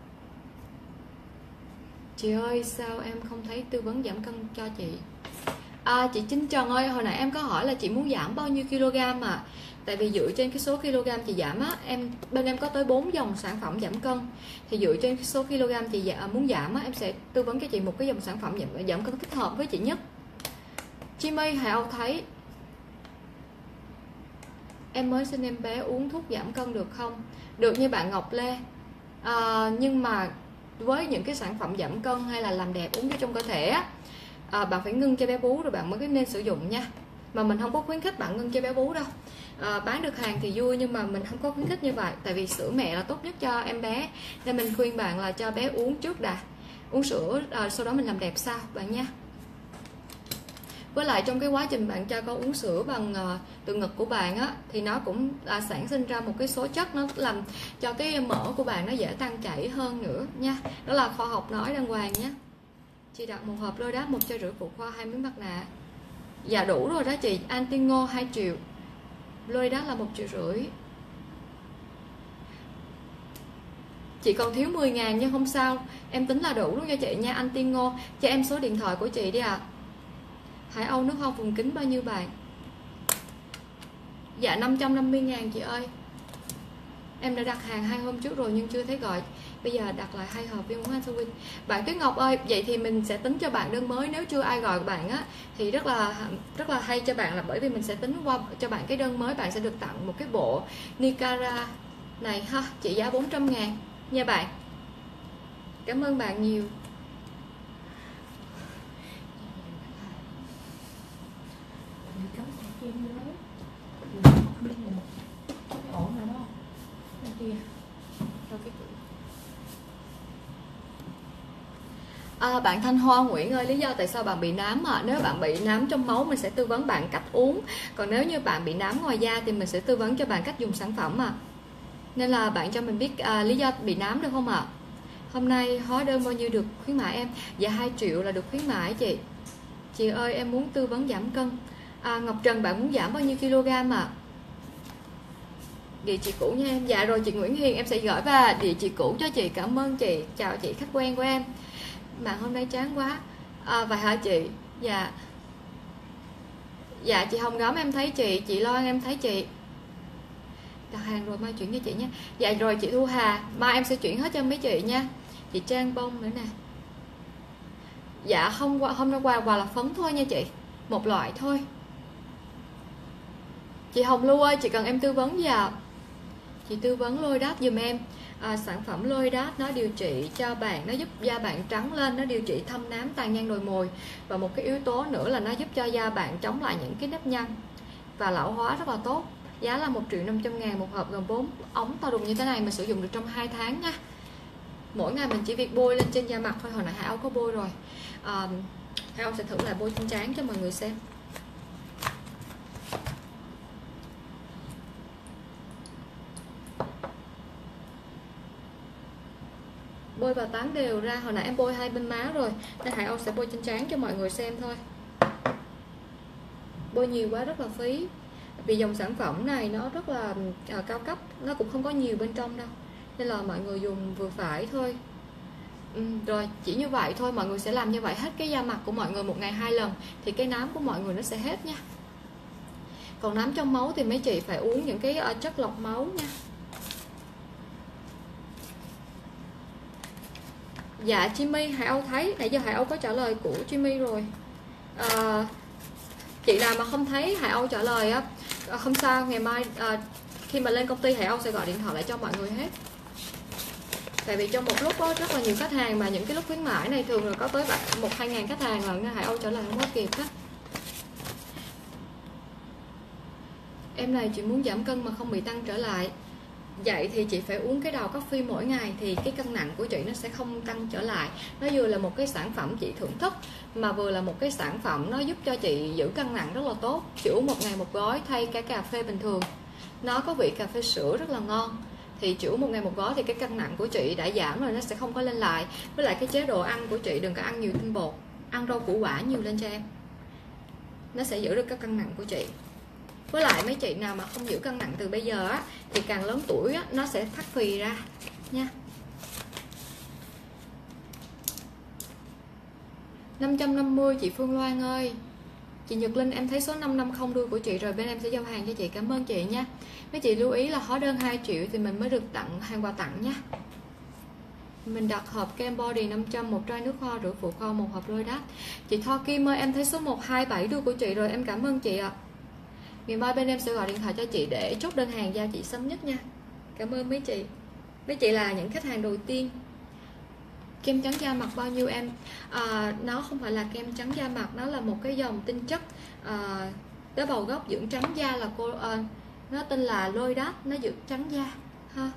Chị ơi, sao em không thấy tư vấn giảm cân cho chị? Chị Chính Trần ơi, hồi nãy em có hỏi là chị muốn giảm bao nhiêu kg mà. Tại vì dựa trên cái số kg chị giảm á, bên em có tới 4 dòng sản phẩm giảm cân. Thì dựa trên cái số kg chị muốn giảm á, em sẽ tư vấn cho chị một cái dòng sản phẩm giảm cân thích hợp với chị nhất. Chi Mây Hải Âu thấy em mới xin em bé uống thuốc giảm cân được không? Được như bạn Ngọc Lê. Nhưng mà với những cái sản phẩm giảm cân hay là làm đẹp uống vô trong cơ thể á, bạn phải ngưng cho bé bú rồi bạn mới nên sử dụng nha. Mà mình không có khuyến khích bạn ngưng cho bé bú đâu. Bán được hàng thì vui, nhưng mà mình không có khuyến khích như vậy. Tại vì sữa mẹ là tốt nhất cho em bé, nên mình khuyên bạn là cho bé uống trước đã. Uống sữa sau đó mình làm đẹp sau bạn nha. Với lại trong cái quá trình bạn cho con uống sữa bằng từ ngực của bạn á, thì nó cũng sản sinh ra một cái số chất, nó làm cho cái mỡ của bạn nó dễ tan chảy hơn nữa nha. Đó là khoa học nói đàng hoàng nhé. Chị đặt một hộp Loredap 1,5 chai phụ khoa 2 miếng mặt nạ. Dạ đủ rồi đó chị. Antingo 2 triệu, Loredap là 1,5 triệu. Chị còn thiếu 10.000 nhưng không sao, em tính là đủ luôn cho chị nha. Anh Tiên Ngô cho em số điện thoại của chị đi ạ. Hải Âu nước hoa vùng kính bao nhiêu bạn? Dạ 550.000 chị ơi. Em đã đặt hàng 2 hôm trước rồi nhưng chưa thấy gọi. Bây giờ đặt lại 2 hộp viên hoa Halloween. Bạn Tuyết Ngọc ơi, vậy thì mình sẽ tính cho bạn đơn mới. Nếu chưa ai gọi bạn á thì rất là hay cho bạn, là bởi vì mình sẽ tính qua cho bạn cái đơn mới. Bạn sẽ được tặng một cái bộ Nicara này ha, trị giá 400.000 nha bạn. Cảm ơn bạn nhiều. Bạn Thanh Hoa Nguyễn ơi, lý do tại sao bạn bị nám ạ? Nếu bạn bị nám trong máu mình sẽ tư vấn bạn cách uống, còn nếu như bạn bị nám ngoài da thì mình sẽ tư vấn cho bạn cách dùng sản phẩm ạ. Nên là bạn cho mình biết lý do bị nám được không ạ? Hôm nay hóa đơn bao nhiêu được khuyến mãi em? Dạ 2 triệu là được khuyến mãi chị. Chị ơi em muốn tư vấn giảm cân. Ngọc Trần bạn muốn giảm bao nhiêu kg ạ? Địa chỉ cũ nha em. Dạ rồi chị Nguyễn Hiền, em sẽ gửi vào địa chỉ cũ cho chị. Cảm ơn chị. Chào chị khách quen của em. Bạn hôm nay chán quá. Vậy hả chị? Dạ. Dạ chị Hồng Gấm em thấy chị Loan em thấy chị. Đặt hàng rồi mai chuyển cho chị nha. Dạ rồi chị Thu Hà, mai em sẽ chuyển hết cho mấy chị nha. Chị Trang Bông nữa nè. Dạ hôm qua quà là phấn thôi nha chị, một loại thôi. Chị Hồng Lưu ơi, chị cần em tư vấn gì ạ? Chị tư vấn lôi đát dùm em. Sản phẩm lôi đát nó điều trị cho bạn, nó giúp da bạn trắng lên, nó điều trị thâm nám, tàn nhang, đồi mồi, và một cái yếu tố nữa là nó giúp cho da bạn chống lại những cái nếp nhăn và lão hóa rất là tốt. Giá là 1.500.000 một hộp, gồm 4 ống to đùng như thế này, mà sử dụng được trong 2 tháng nha. Mỗi ngày mình chỉ việc bôi lên trên da mặt thôi. Hồi nãy Hải Âu có bôi rồi. Hải Âu sẽ thử lại bôi trên trán cho mọi người xem. Bôi và tán đều ra. Hồi nãy em bôi hai bên má rồi, nên Hải Âu sẽ bôi trên trán cho mọi người xem thôi. Bôi nhiều quá rất là phí, vì dòng sản phẩm này nó rất là cao cấp, nó cũng không có nhiều bên trong đâu, nên là mọi người dùng vừa phải thôi. Rồi chỉ như vậy thôi, mọi người sẽ làm như vậy hết cái da mặt của mọi người 1 ngày 2 lần thì cái nám của mọi người nó sẽ hết nha. Còn nám trong máu thì mấy chị phải uống những cái chất lọc máu nha. Dạ Jimmy, Hải Âu thấy nãy giờ Hải Âu có trả lời của Jimmy rồi. Chị nào mà không thấy Hải Âu trả lời á, không sao, ngày mai khi mà lên công ty Hải Âu sẽ gọi điện thoại lại cho mọi người hết. Tại vì trong một lúc có rất là nhiều khách hàng, mà những cái lúc khuyến mãi này thường là có tới 1-2 ngàn khách hàng rồi, nên Hải Âu trả lời không có kịp á. Em này chị muốn giảm cân mà không bị tăng trở lại. Vậy thì chị phải uống cái đầu coffee mỗi ngày thì cái cân nặng của chị nó sẽ không tăng trở lại. Nó vừa là một cái sản phẩm chị thưởng thức, mà vừa là một cái sản phẩm nó giúp cho chị giữ cân nặng rất là tốt. Chị uống 1 ngày 1 gói thay cả cà phê bình thường. Nó có vị cà phê sữa rất là ngon. Thì chị uống 1 ngày 1 gói thì cái cân nặng của chị đã giảm rồi, nó sẽ không có lên lại. Với lại cái chế độ ăn của chị đừng có ăn nhiều tinh bột, ăn rau củ quả nhiều lên cho em. Nó sẽ giữ được cái cân nặng của chị. Với lại mấy chị nào mà không giữ cân nặng từ bây giờ á, thì càng lớn tuổi á, nó sẽ thắt phì ra nha. 550 chị Phương Loan ơi. Chị Nhật Linh em thấy số 550 đuôi của chị rồi, bên em sẽ giao hàng cho chị. Cảm ơn chị nha. Mấy chị lưu ý là hóa đơn 2 triệu thì mình mới được tặng hàng quà tặng nha. Mình đặt hộp kem body 500, 1 chai nước hoa rửa phụ khoa, 1 hộp lôi đát. Chị Tho Kim ơi, em thấy số 127 đuôi của chị rồi, em cảm ơn chị ạ. Ngày mai bên em sẽ gọi điện thoại cho chị để chốt đơn hàng cho chị sớm nhất nha. Cảm ơn mấy chị. Mấy chị là những khách hàng đầu tiên. Kem trắng da mặt bao nhiêu em? Nó không phải là kem trắng da mặt, nó là một cái dòng tinh chất tế bào gốc dưỡng trắng da, là nó tên là lôi đát, nó dưỡng trắng da ha.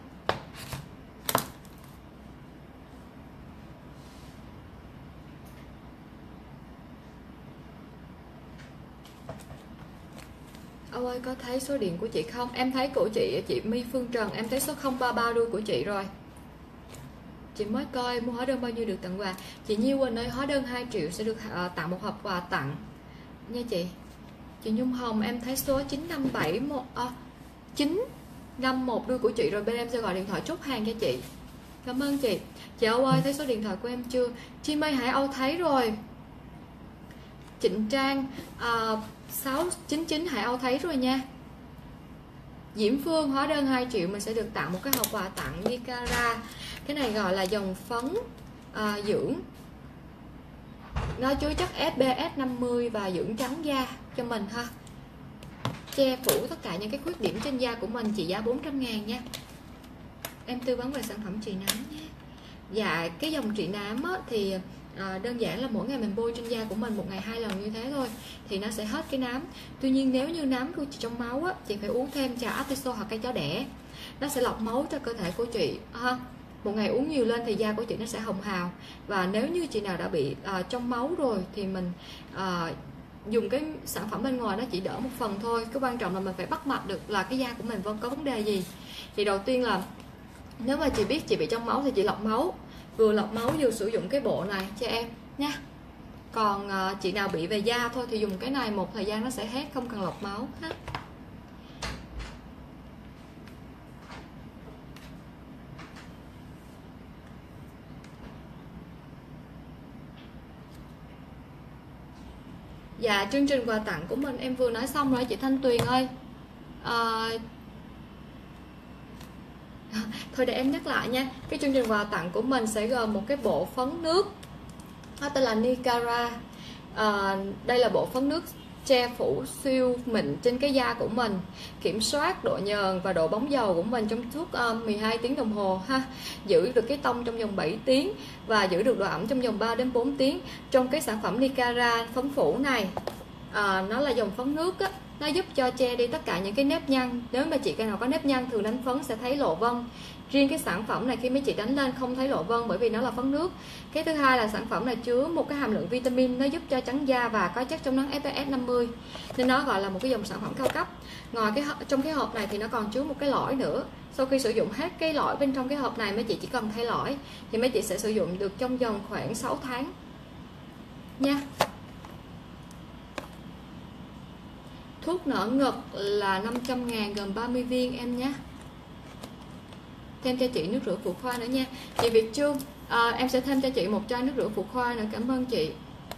Âu ơi có thấy số điện của chị không? Em thấy của chị My Phương Trần, em thấy số 033 đuôi của chị rồi. Chị mới coi mua hóa đơn bao nhiêu được tặng quà. Chị Nhiêu Quỳnh ơi, hóa đơn 2 triệu sẽ được tặng một hộp quà tặng nha chị. Chị Nhung Hồng em thấy số 951 đuôi của chị rồi, bên em sẽ gọi điện thoại chốt hàng cho chị. Cảm ơn chị. Chị Âu ơi, thấy số điện thoại của em chưa? Chi Mây Hải Âu thấy rồi. Trịnh Trang 699 Hải Âu thấy rồi nha. Diễm Phương hóa đơn 2 triệu mình sẽ được tặng một cái hộp quà tặng Nicara. Cái này gọi là dòng phấn dưỡng, nó chứa chất SPF 50 và dưỡng trắng da cho mình ha, che phủ tất cả những cái khuyết điểm trên da của mình. Trị giá 400.000 nha. Em tư vấn về sản phẩm trị nám nhé. Dạ, cái dòng trị nám á, thì đơn giản là mỗi ngày mình bôi trên da của mình 1 ngày 2 lần như thế thôi thì nó sẽ hết cái nám. Tuy nhiên nếu như nám của chị trong máu á, chị phải uống thêm trà atiso hoặc cây chó đẻ, nó sẽ lọc máu cho cơ thể của chị ha. 1 ngày uống nhiều lên thì da của chị nó sẽ hồng hào. Và nếu như chị nào đã bị trong máu rồi thì mình dùng cái sản phẩm bên ngoài nó chỉ đỡ một phần thôi. Cái quan trọng là mình phải bắt mạch được là cái da của mình vẫn có vấn đề gì. Thì đầu tiên là nếu mà chị biết chị bị trong máu thì chị lọc máu, vừa lọc máu vừa sử dụng cái bộ này cho em nha. Còn chị nào bị về da thôi thì dùng cái này một thời gian nó sẽ hết, không cần lọc máu ha. Dạ, chương trình quà tặng của mình em vừa nói xong rồi chị Thanh Tuyền ơi. Thôi để em nhắc lại nha. Cái chương trình quà tặng của mình sẽ gồm một cái bộ phấn nước, nó tên là Nicara. Đây là bộ phấn nước che phủ siêu mịn trên cái da của mình, kiểm soát độ nhờn và độ bóng dầu của mình trong suốt 12 tiếng đồng hồ ha, giữ được cái tông trong vòng 7 tiếng và giữ được độ ẩm trong vòng 3 đến 4 tiếng. Trong cái sản phẩm Nicara phấn phủ này, nó là dòng phấn nước á, nó giúp cho che đi tất cả những cái nếp nhăn. Nếu mà chị nào có nếp nhăn thường đánh phấn sẽ thấy lộ vân. Riêng cái sản phẩm này khi mấy chị đánh lên không thấy lộ vân bởi vì nó là phấn nước. Cái thứ hai là sản phẩm này chứa một cái hàm lượng vitamin, nó giúp cho trắng da và có chất chống nắng SPF 50, nên nó gọi là một cái dòng sản phẩm cao cấp. Ngoài trong cái hộp này thì nó còn chứa một cái lõi nữa. Sau khi sử dụng hết cái lõi bên trong cái hộp này, mấy chị chỉ cần thay lõi thì mấy chị sẽ sử dụng được trong vòng khoảng 6 tháng nha. Thuốc nở ngực là 500.000 gồm 30 viên em nhé. Thêm cho chị nước rửa phụ khoa nữa nha. Chị Việt Trương, em sẽ thêm cho chị một chai nước rửa phụ khoa nữa. Cảm ơn chị.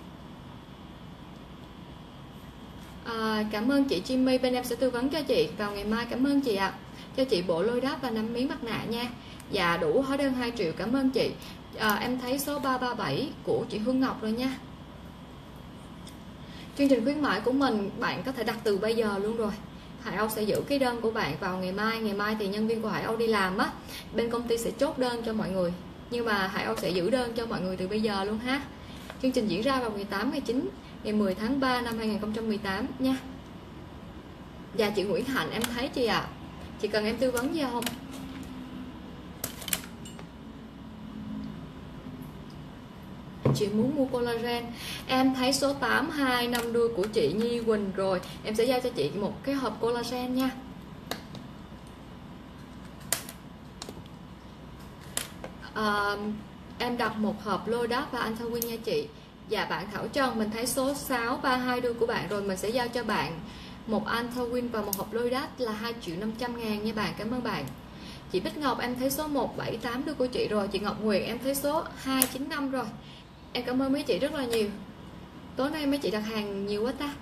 Cảm ơn chị Jimmy, bên em sẽ tư vấn cho chị vào ngày mai. Cảm ơn chị ạ. Cho chị bộ lôi đáp và 5 miếng mặt nạ nha. Dạ đủ hóa đơn 2 triệu. Cảm ơn chị. Em thấy số 337 của chị Hương Ngọc rồi nha. Chương trình khuyến mãi của mình bạn có thể đặt từ bây giờ luôn rồi. Hải Âu sẽ giữ cái đơn của bạn vào ngày mai. Ngày mai thì nhân viên của Hải Âu đi làm á, bên công ty sẽ chốt đơn cho mọi người. Nhưng mà Hải Âu sẽ giữ đơn cho mọi người từ bây giờ luôn ha. Chương trình diễn ra vào ngày 8, ngày 9, ngày 10 tháng 3 năm 2018 nha. Dạ chị Nguyễn Hạnh em thấy chị ạ. Chị cần em tư vấn gì không? Chị muốn mua collagen. Em thấy số 825 đuôi của chị Nhi Quỳnh rồi. Em sẽ giao cho chị một cái hộp collagen nha. Em đặt một hộp lôi đáp và Anthawin nha chị. Dạ bạn Thảo Trân, mình thấy số 632 đuôi của bạn rồi. Mình sẽ giao cho bạn một Anthawin và một hộp lôi đáp là 2.500.000 nha bạn. Cảm ơn bạn. Chị Bích Ngọc em thấy số 178 đuôi của chị rồi. Chị Ngọc Nguyệt em thấy số 295 rồi. Em cảm ơn mấy chị rất là nhiều. Tối nay mấy chị đặt hàng nhiều quá ta.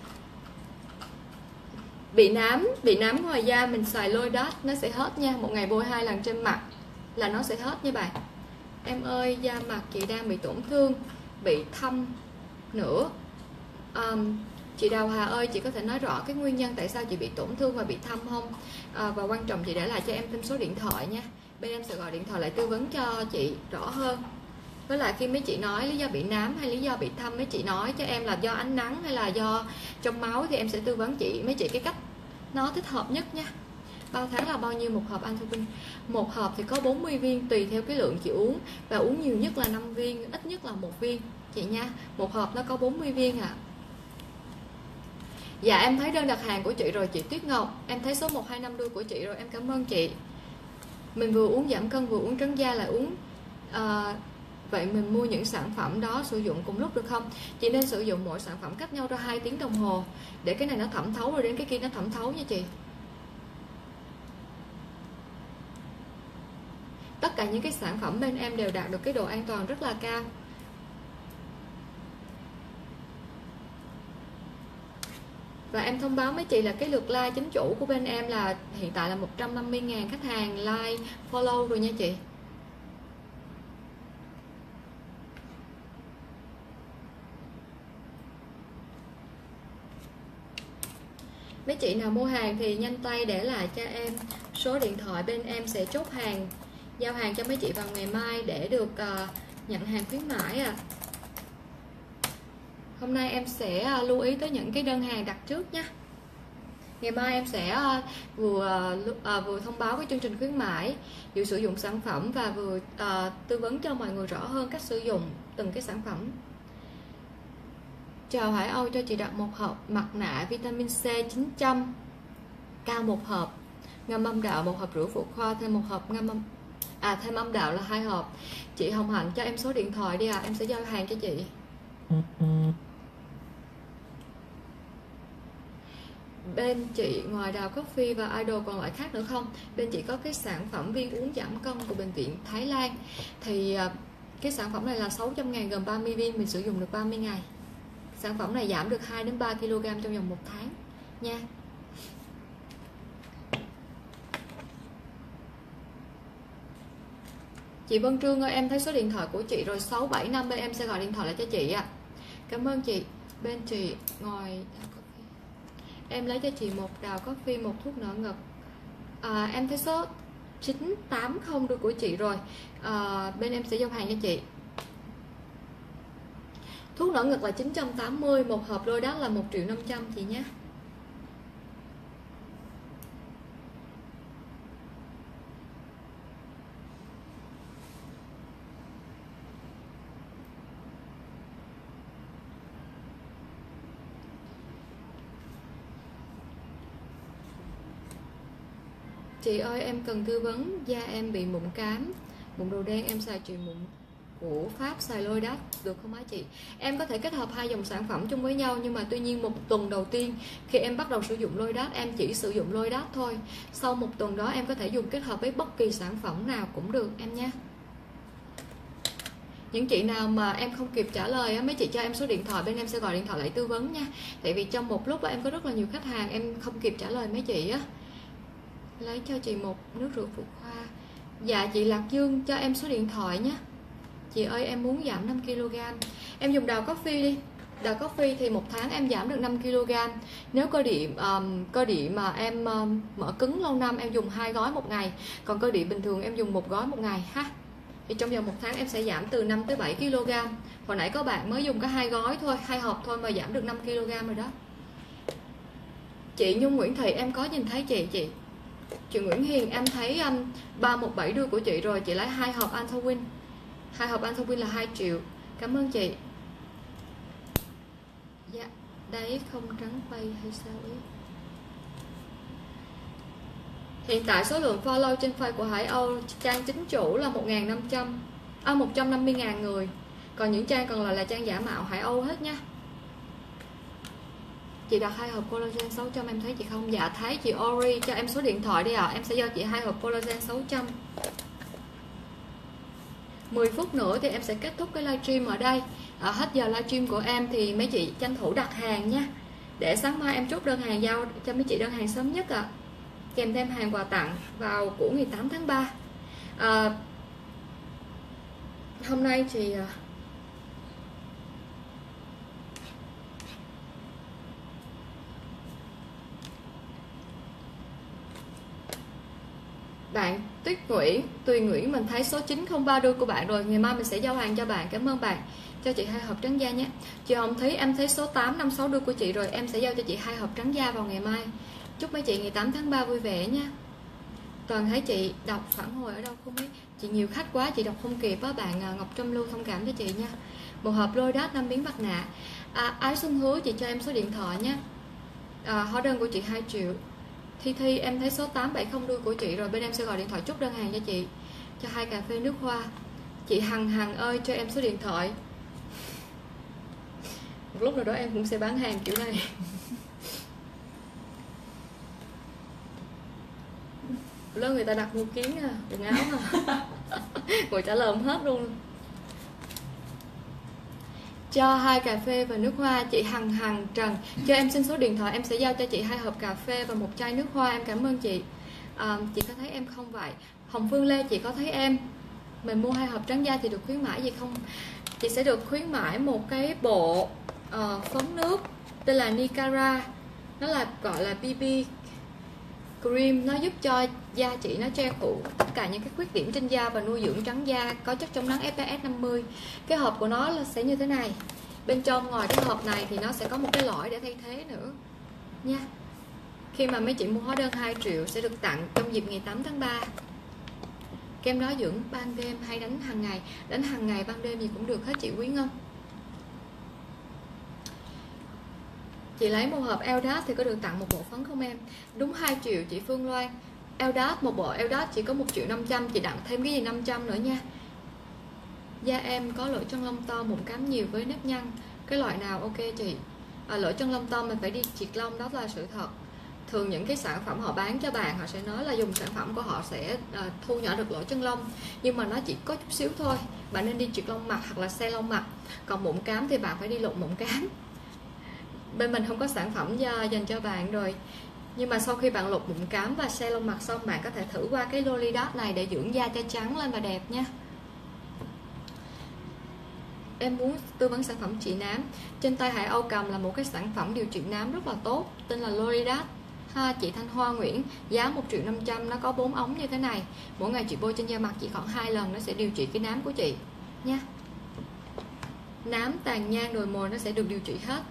Bị nám ngoài da mình xài lôi đát nó sẽ hết nha. Một ngày bôi 2 lần trên mặt là nó sẽ hết nha bạn. Em ơi, da mặt chị đang bị tổn thương, bị thâm nữa. Chị Đào Hà ơi, chị có thể nói rõ cái nguyên nhân tại sao chị bị tổn thương và bị thâm không? Và quan trọng chị để lại cho em thêm số điện thoại nha. Bên em sẽ gọi điện thoại lại tư vấn cho chị rõ hơn. Với lại khi mấy chị nói lý do bị nám hay lý do bị thâm, mấy chị nói cho em là do ánh nắng hay là do trong máu thì em sẽ tư vấn mấy chị cái cách nó thích hợp nhất nha. Bao tháng là bao nhiêu một hộp Anthawin? Một hộp thì có 40 viên tùy theo cái lượng chị uống, và uống nhiều nhất là 5 viên, ít nhất là 1 viên chị nha. Một hộp nó có 40 viên ạ. Dạ em thấy đơn đặt hàng của chị rồi chị Tuyết Ngọc. Em thấy số 125 đuôi của chị rồi, em cảm ơn chị. Mình vừa uống giảm cân vừa uống trắng da lại uống vậy mình mua những sản phẩm đó sử dụng cùng lúc được không? Chị nên sử dụng mỗi sản phẩm cách nhau ra 2 tiếng đồng hồ để cái này nó thẩm thấu rồi đến cái kia nó thẩm thấu nha chị. tất cả những cái sản phẩm bên em đều đạt được cái độ an toàn rất là cao. Và em thông báo mấy chị là cái lượt like chính chủ của bên em là hiện tại là 150.000 khách hàng like follow rồi nha chị. Mấy chị nào mua hàng thì nhanh tay để lại cho em số điện thoại, bên em sẽ chốt hàng, giao hàng cho mấy chị vào ngày mai để được nhận hàng khuyến mãi à. Hôm nay em sẽ lưu ý tới những cái đơn hàng đặt trước nha. Ngày mai em sẽ vừa thông báo cái chương trình khuyến mãi, vừa sử dụng sản phẩm và vừa tư vấn cho mọi người rõ hơn cách sử dụng từng cái sản phẩm. Chào Hải Âu, cho chị đặt một hộp mặt nạ vitamin C 900 cao một hộp, ngâm âm đạo 1 hộp rưỡi phụ khoa, thêm 1 hộp thêm âm đạo là 2 hộp. Chị Hồng Hạnh cho em số điện thoại đi em sẽ giao hàng cho chị. Bên chị ngoài Đào Coffee và Idol còn loại khác nữa không? Bên chị có cái sản phẩm viên uống giảm cân của bệnh viện Thái Lan. Thì cái sản phẩm này là 600.000 gồm 30 viên, mình sử dụng được 30 ngày. Sản phẩm này giảm được 2 đến 3 kg trong vòng 1 tháng nha. Chị Vân Trương ơi, em thấy số điện thoại của chị rồi, 675 bên em sẽ gọi điện thoại lại cho chị ạ. Cảm ơn chị. Bên chị ngoài em lấy cho chị 1 Đào Coffee, 1 thuốc nở ngực. Em thấy số 980 đôi của chị rồi. Bên em sẽ giao hàng cho chị. Thuốc nở ngực là 980, 1 hộp đôi đắt là 1.500.000 chị nhé. Chị ơi, em cần tư vấn, da em bị mụn cám, mụn đầu đen, em xài trị mụn của Pháp, xài lôi đắt được không hả chị? Em có thể kết hợp 2 dòng sản phẩm chung với nhau, nhưng mà tuy nhiên 1 tuần đầu tiên khi em bắt đầu sử dụng lôi đắt, em chỉ sử dụng lôi đắt thôi. Sau 1 tuần đó em có thể dùng kết hợp với bất kỳ sản phẩm nào cũng được em nha. Những chị nào mà em không kịp trả lời, mấy chị cho em số điện thoại, bên em sẽ gọi điện thoại lại tư vấn nha. Tại vì trong một lúc em có rất là nhiều khách hàng, em không kịp trả lời mấy chị á. Lấy cho chị 1 nước rửa phụ khoa. Dạ chị Lạc Dương cho em số điện thoại nhé. Chị ơi, em muốn giảm 5 kg. Em dùng Đào Coffee đi. Đào Coffee thì 1 tháng em giảm được 5 kg. Nếu cơ địa mà em mở cứng lâu năm, em dùng 2 gói 1 ngày. Còn cơ địa bình thường em dùng 1 gói 1 ngày ha. Thì trong vòng 1 tháng em sẽ giảm từ 5 tới 7 kg. Hồi nãy có bạn mới dùng có 2 gói thôi, 2 hộp thôi mà giảm được 5 kg rồi đó. Chị Nhung Nguyễn Thị, em có nhìn thấy chị Nguyễn Hiền, em thấy 317 đuôi của chị rồi, chị lấy 2 hộp Anthowin. 2 hộp Anthowin là 2 triệu. Cảm ơn chị. Dạ, đấy không trắng bay hay sao ấy. Hiện tại số lượng follow trên face của Hải Âu trang chính chủ là 150.000 người. Còn những trang còn lại là trang giả mạo Hải Âu hết nha. Chị đặt 2 hộp collagen 600, em thấy chị không? Dạ thấy chị Ori, cho em số điện thoại đi ạ. Em sẽ giao chị 2 hộp collagen 600. 10 phút nữa thì em sẽ kết thúc cái livestream ở đây. Hết giờ livestream của em thì mấy chị tranh thủ đặt hàng nha, để sáng mai em chốt đơn hàng giao cho mấy chị đơn hàng sớm nhất ạ. Kèm thêm hàng quà tặng vào của ngày 8 tháng 3. Hôm nay thì bạn Tùy Nguyễn mình thấy số 903 đôi của bạn rồi. Ngày mai mình sẽ giao hàng cho bạn. Cảm ơn bạn. Cho chị 2 hộp trắng da nhé. Chị Hồng Thúy, em thấy số 856 đôi của chị rồi, em sẽ giao cho chị 2 hộp trắng da vào ngày mai. Chúc mấy chị ngày 8 tháng 3 vui vẻ nha. Toàn thấy chị đọc phản hồi ở đâu không biết. Chị nhiều khách quá, chị đọc không kịp á. Bạn Ngọc Trâm Lưu thông cảm cho chị nha. 1 hộp lôi đát 5 miếng mặt nạ. Ái Xuân Hứa, chị cho em số điện thoại nhé. Hóa đơn của chị 2 triệu. Thi em thấy số 870 đuôi của chị rồi, bên em sẽ gọi điện thoại chốt đơn hàng cho chị, cho 2 cà phê nước hoa. Chị Hằng ơi, cho em số điện thoại. Một lúc nào đó em cũng sẽ bán hàng kiểu này. lớn người ta đặt mua kiến à, quần áo à. Ngồi trả lời hết luôn. Cho 2 cà phê và nước hoa. Chị Hằng Trần, cho em xin số điện thoại, em sẽ giao cho chị 2 hộp cà phê và 1 chai nước hoa. Em cảm ơn chị. Chị có thấy em không vậy? Hồng Phương Lê, chị có thấy em. Mình mua 2 hộp trắng da thì được khuyến mãi gì không? Chị sẽ được khuyến mãi một cái bộ phấn nước tên là Nicara. Nó là gọi là BB Cream. Nó giúp cho da chị nó che phủ tất cả những cái khuyết điểm trên da và nuôi dưỡng trắng da, có chất chống nắng SPF 50. Cái hộp của nó là sẽ như thế này. Bên trong ngoài cái hộp này thì nó sẽ có một cái lõi để thay thế nữa nha. Khi mà mấy chị mua hóa đơn 2 triệu sẽ được tặng trong dịp ngày 8 tháng 3. Kem đó dưỡng ban đêm hay đánh hàng ngày? Đánh hàng ngày ban đêm gì cũng được hết chị Quý Ngân. Chị lấy một hộp Eldat thì có được tặng một bộ phấn không em? Đúng 2 triệu chị Phương Loan. Eldat, một bộ Eldat chỉ có 1.500.000, chị tặng thêm cái gì 500 nữa nha. Da em có lỗ chân lông to, mụn cám nhiều với nếp nhăn. Cái loại nào ok chị? Lỗ chân lông to mình phải đi triệt lông, đó là sự thật. Thường những cái sản phẩm họ bán cho bạn, họ sẽ nói là dùng sản phẩm của họ sẽ thu nhỏ được lỗ chân lông, nhưng mà nó chỉ có chút xíu thôi. Bạn nên đi triệt lông mặt hoặc là xe lông mặt. Còn mụn cám thì bạn phải đi lột mụn cám. Bên mình không có sản phẩm dành cho bạn rồi. Nhưng mà sau khi bạn lột mụn cám và xe lông mặt xong, bạn có thể thử qua cái Lolidat này để dưỡng da cho trắng lên và đẹp nha. Em muốn tư vấn sản phẩm trị nám. Trên tay Hải Âu cầm là một cái sản phẩm điều trị nám rất là tốt, tên là Lolidat. Chị Thanh Hoa Nguyễn, giá 1.500.000, nó có 4 ống như thế này. Mỗi ngày chị bôi trên da mặt chị khoảng 2 lần, nó sẽ điều trị cái nám của chị nha. Nám, tàn nhang, đồi mồi nó sẽ được điều trị hết.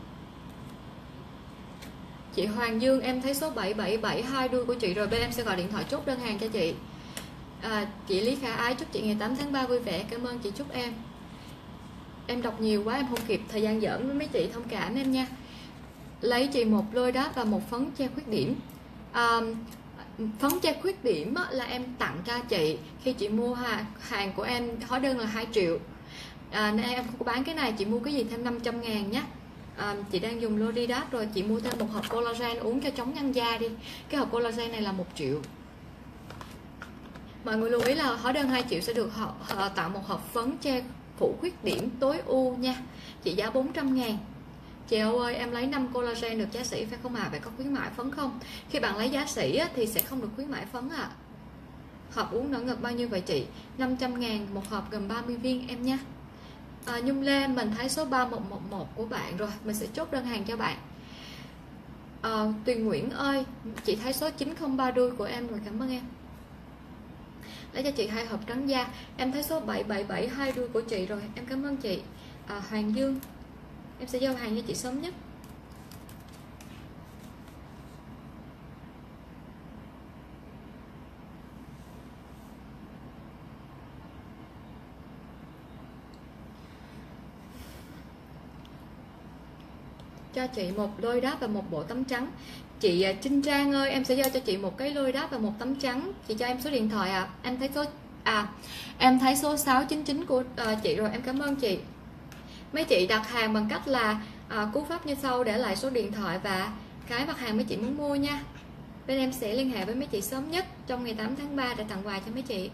Chị Hoàng Dương, em thấy số 7772 đuôi của chị rồi, bên em sẽ gọi điện thoại chốt đơn hàng cho chị. Chị Lý Khả Ái, chúc chị ngày 8 tháng 3 vui vẻ. Cảm ơn chị, chúc em. Em đọc nhiều quá em không kịp thời gian giỡn với mấy chị, thông cảm em nha. Lấy chị một Lolidat và một phấn che khuyết điểm. Phấn che khuyết điểm là em tặng cho chị khi chị mua hàng của em, hóa đơn là 2 triệu. Nên em không có bán cái này, chị mua cái gì thêm 500.000 nhé. Chị đang dùng Lolidat rồi, chị mua thêm một hộp collagen uống cho chống nhăn da đi. Cái hộp collagen này là 1 triệu. Mọi người lưu ý là hóa đơn 2 triệu sẽ được tặng một hộp phấn che phủ khuyết điểm tối ưu nha. Chị giá 400.000. Chị ơi, em lấy 5 collagen được giá sỉ phải không ạ? Vậy có khuyến mãi phấn không? Khi bạn lấy giá sỉ thì sẽ không được khuyến mãi phấn ạ. Hộp uống nở ngực bao nhiêu vậy chị? 500.000 một hộp gồm 30 viên em nha. Nhung Lê, mình thấy số 3111 của bạn rồi, mình sẽ chốt đơn hàng cho bạn. Tuyền Nguyễn ơi, chị thấy số 903 đuôi của em rồi, cảm ơn em. Lấy cho chị 2 hộp trắng da. Em thấy số 7772 đuôi của chị rồi, em cảm ơn chị. Hoàng Dương, em sẽ giao hàng cho chị sớm nhất. Cho chị một Lolidat và một bộ tắm trắng. Chị Trinh Trang ơi, em sẽ giao cho chị một cái Lolidat và một tấm trắng. Chị cho em số điện thoại ạ. Em thấy số 699 của chị rồi, em cảm ơn chị. Mấy chị đặt hàng bằng cách là cú pháp như sau, để lại số điện thoại và cái mặt hàng mấy chị muốn mua nha. Bên em sẽ liên hệ với mấy chị sớm nhất trong ngày 8 tháng 3 để tặng quà cho mấy chị.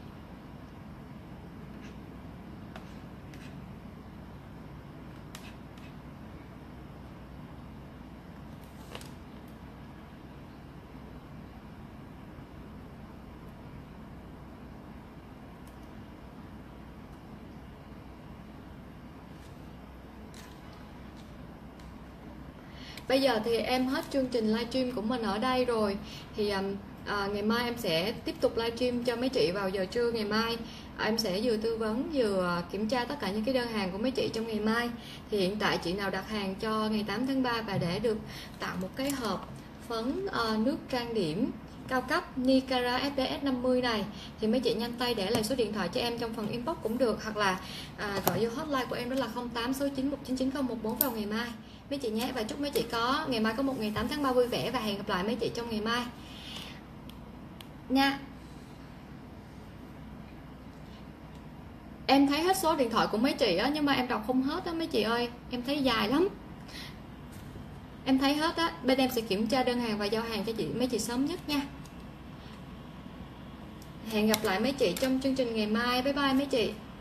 Bây giờ thì em hết chương trình livestream của mình ở đây rồi. Thì ngày mai em sẽ tiếp tục livestream cho mấy chị vào giờ trưa ngày mai. Em sẽ vừa tư vấn vừa kiểm tra tất cả những cái đơn hàng của mấy chị trong ngày mai. Thì hiện tại chị nào đặt hàng cho ngày 8 tháng 3 và để được tặng một cái hộp phấn nước trang điểm cao cấp Nicara SPF 50 này thì mấy chị nhanh tay để lại số điện thoại cho em trong phần inbox cũng được, hoặc là gọi vô hotline của em, đó là 0869199014 vào ngày mai mấy chị nhé. Và chúc mấy chị có ngày mai có một ngày 8 tháng 3 vui vẻ, và hẹn gặp lại mấy chị trong ngày mai nha. Em thấy hết số điện thoại của mấy chị á, nhưng mà em đọc không hết á mấy chị ơi, em thấy dài lắm. Em thấy hết á, bên em sẽ kiểm tra đơn hàng và giao hàng cho chị mấy chị sớm nhất nha. Hẹn gặp lại mấy chị trong chương trình ngày mai. Bye bye mấy chị.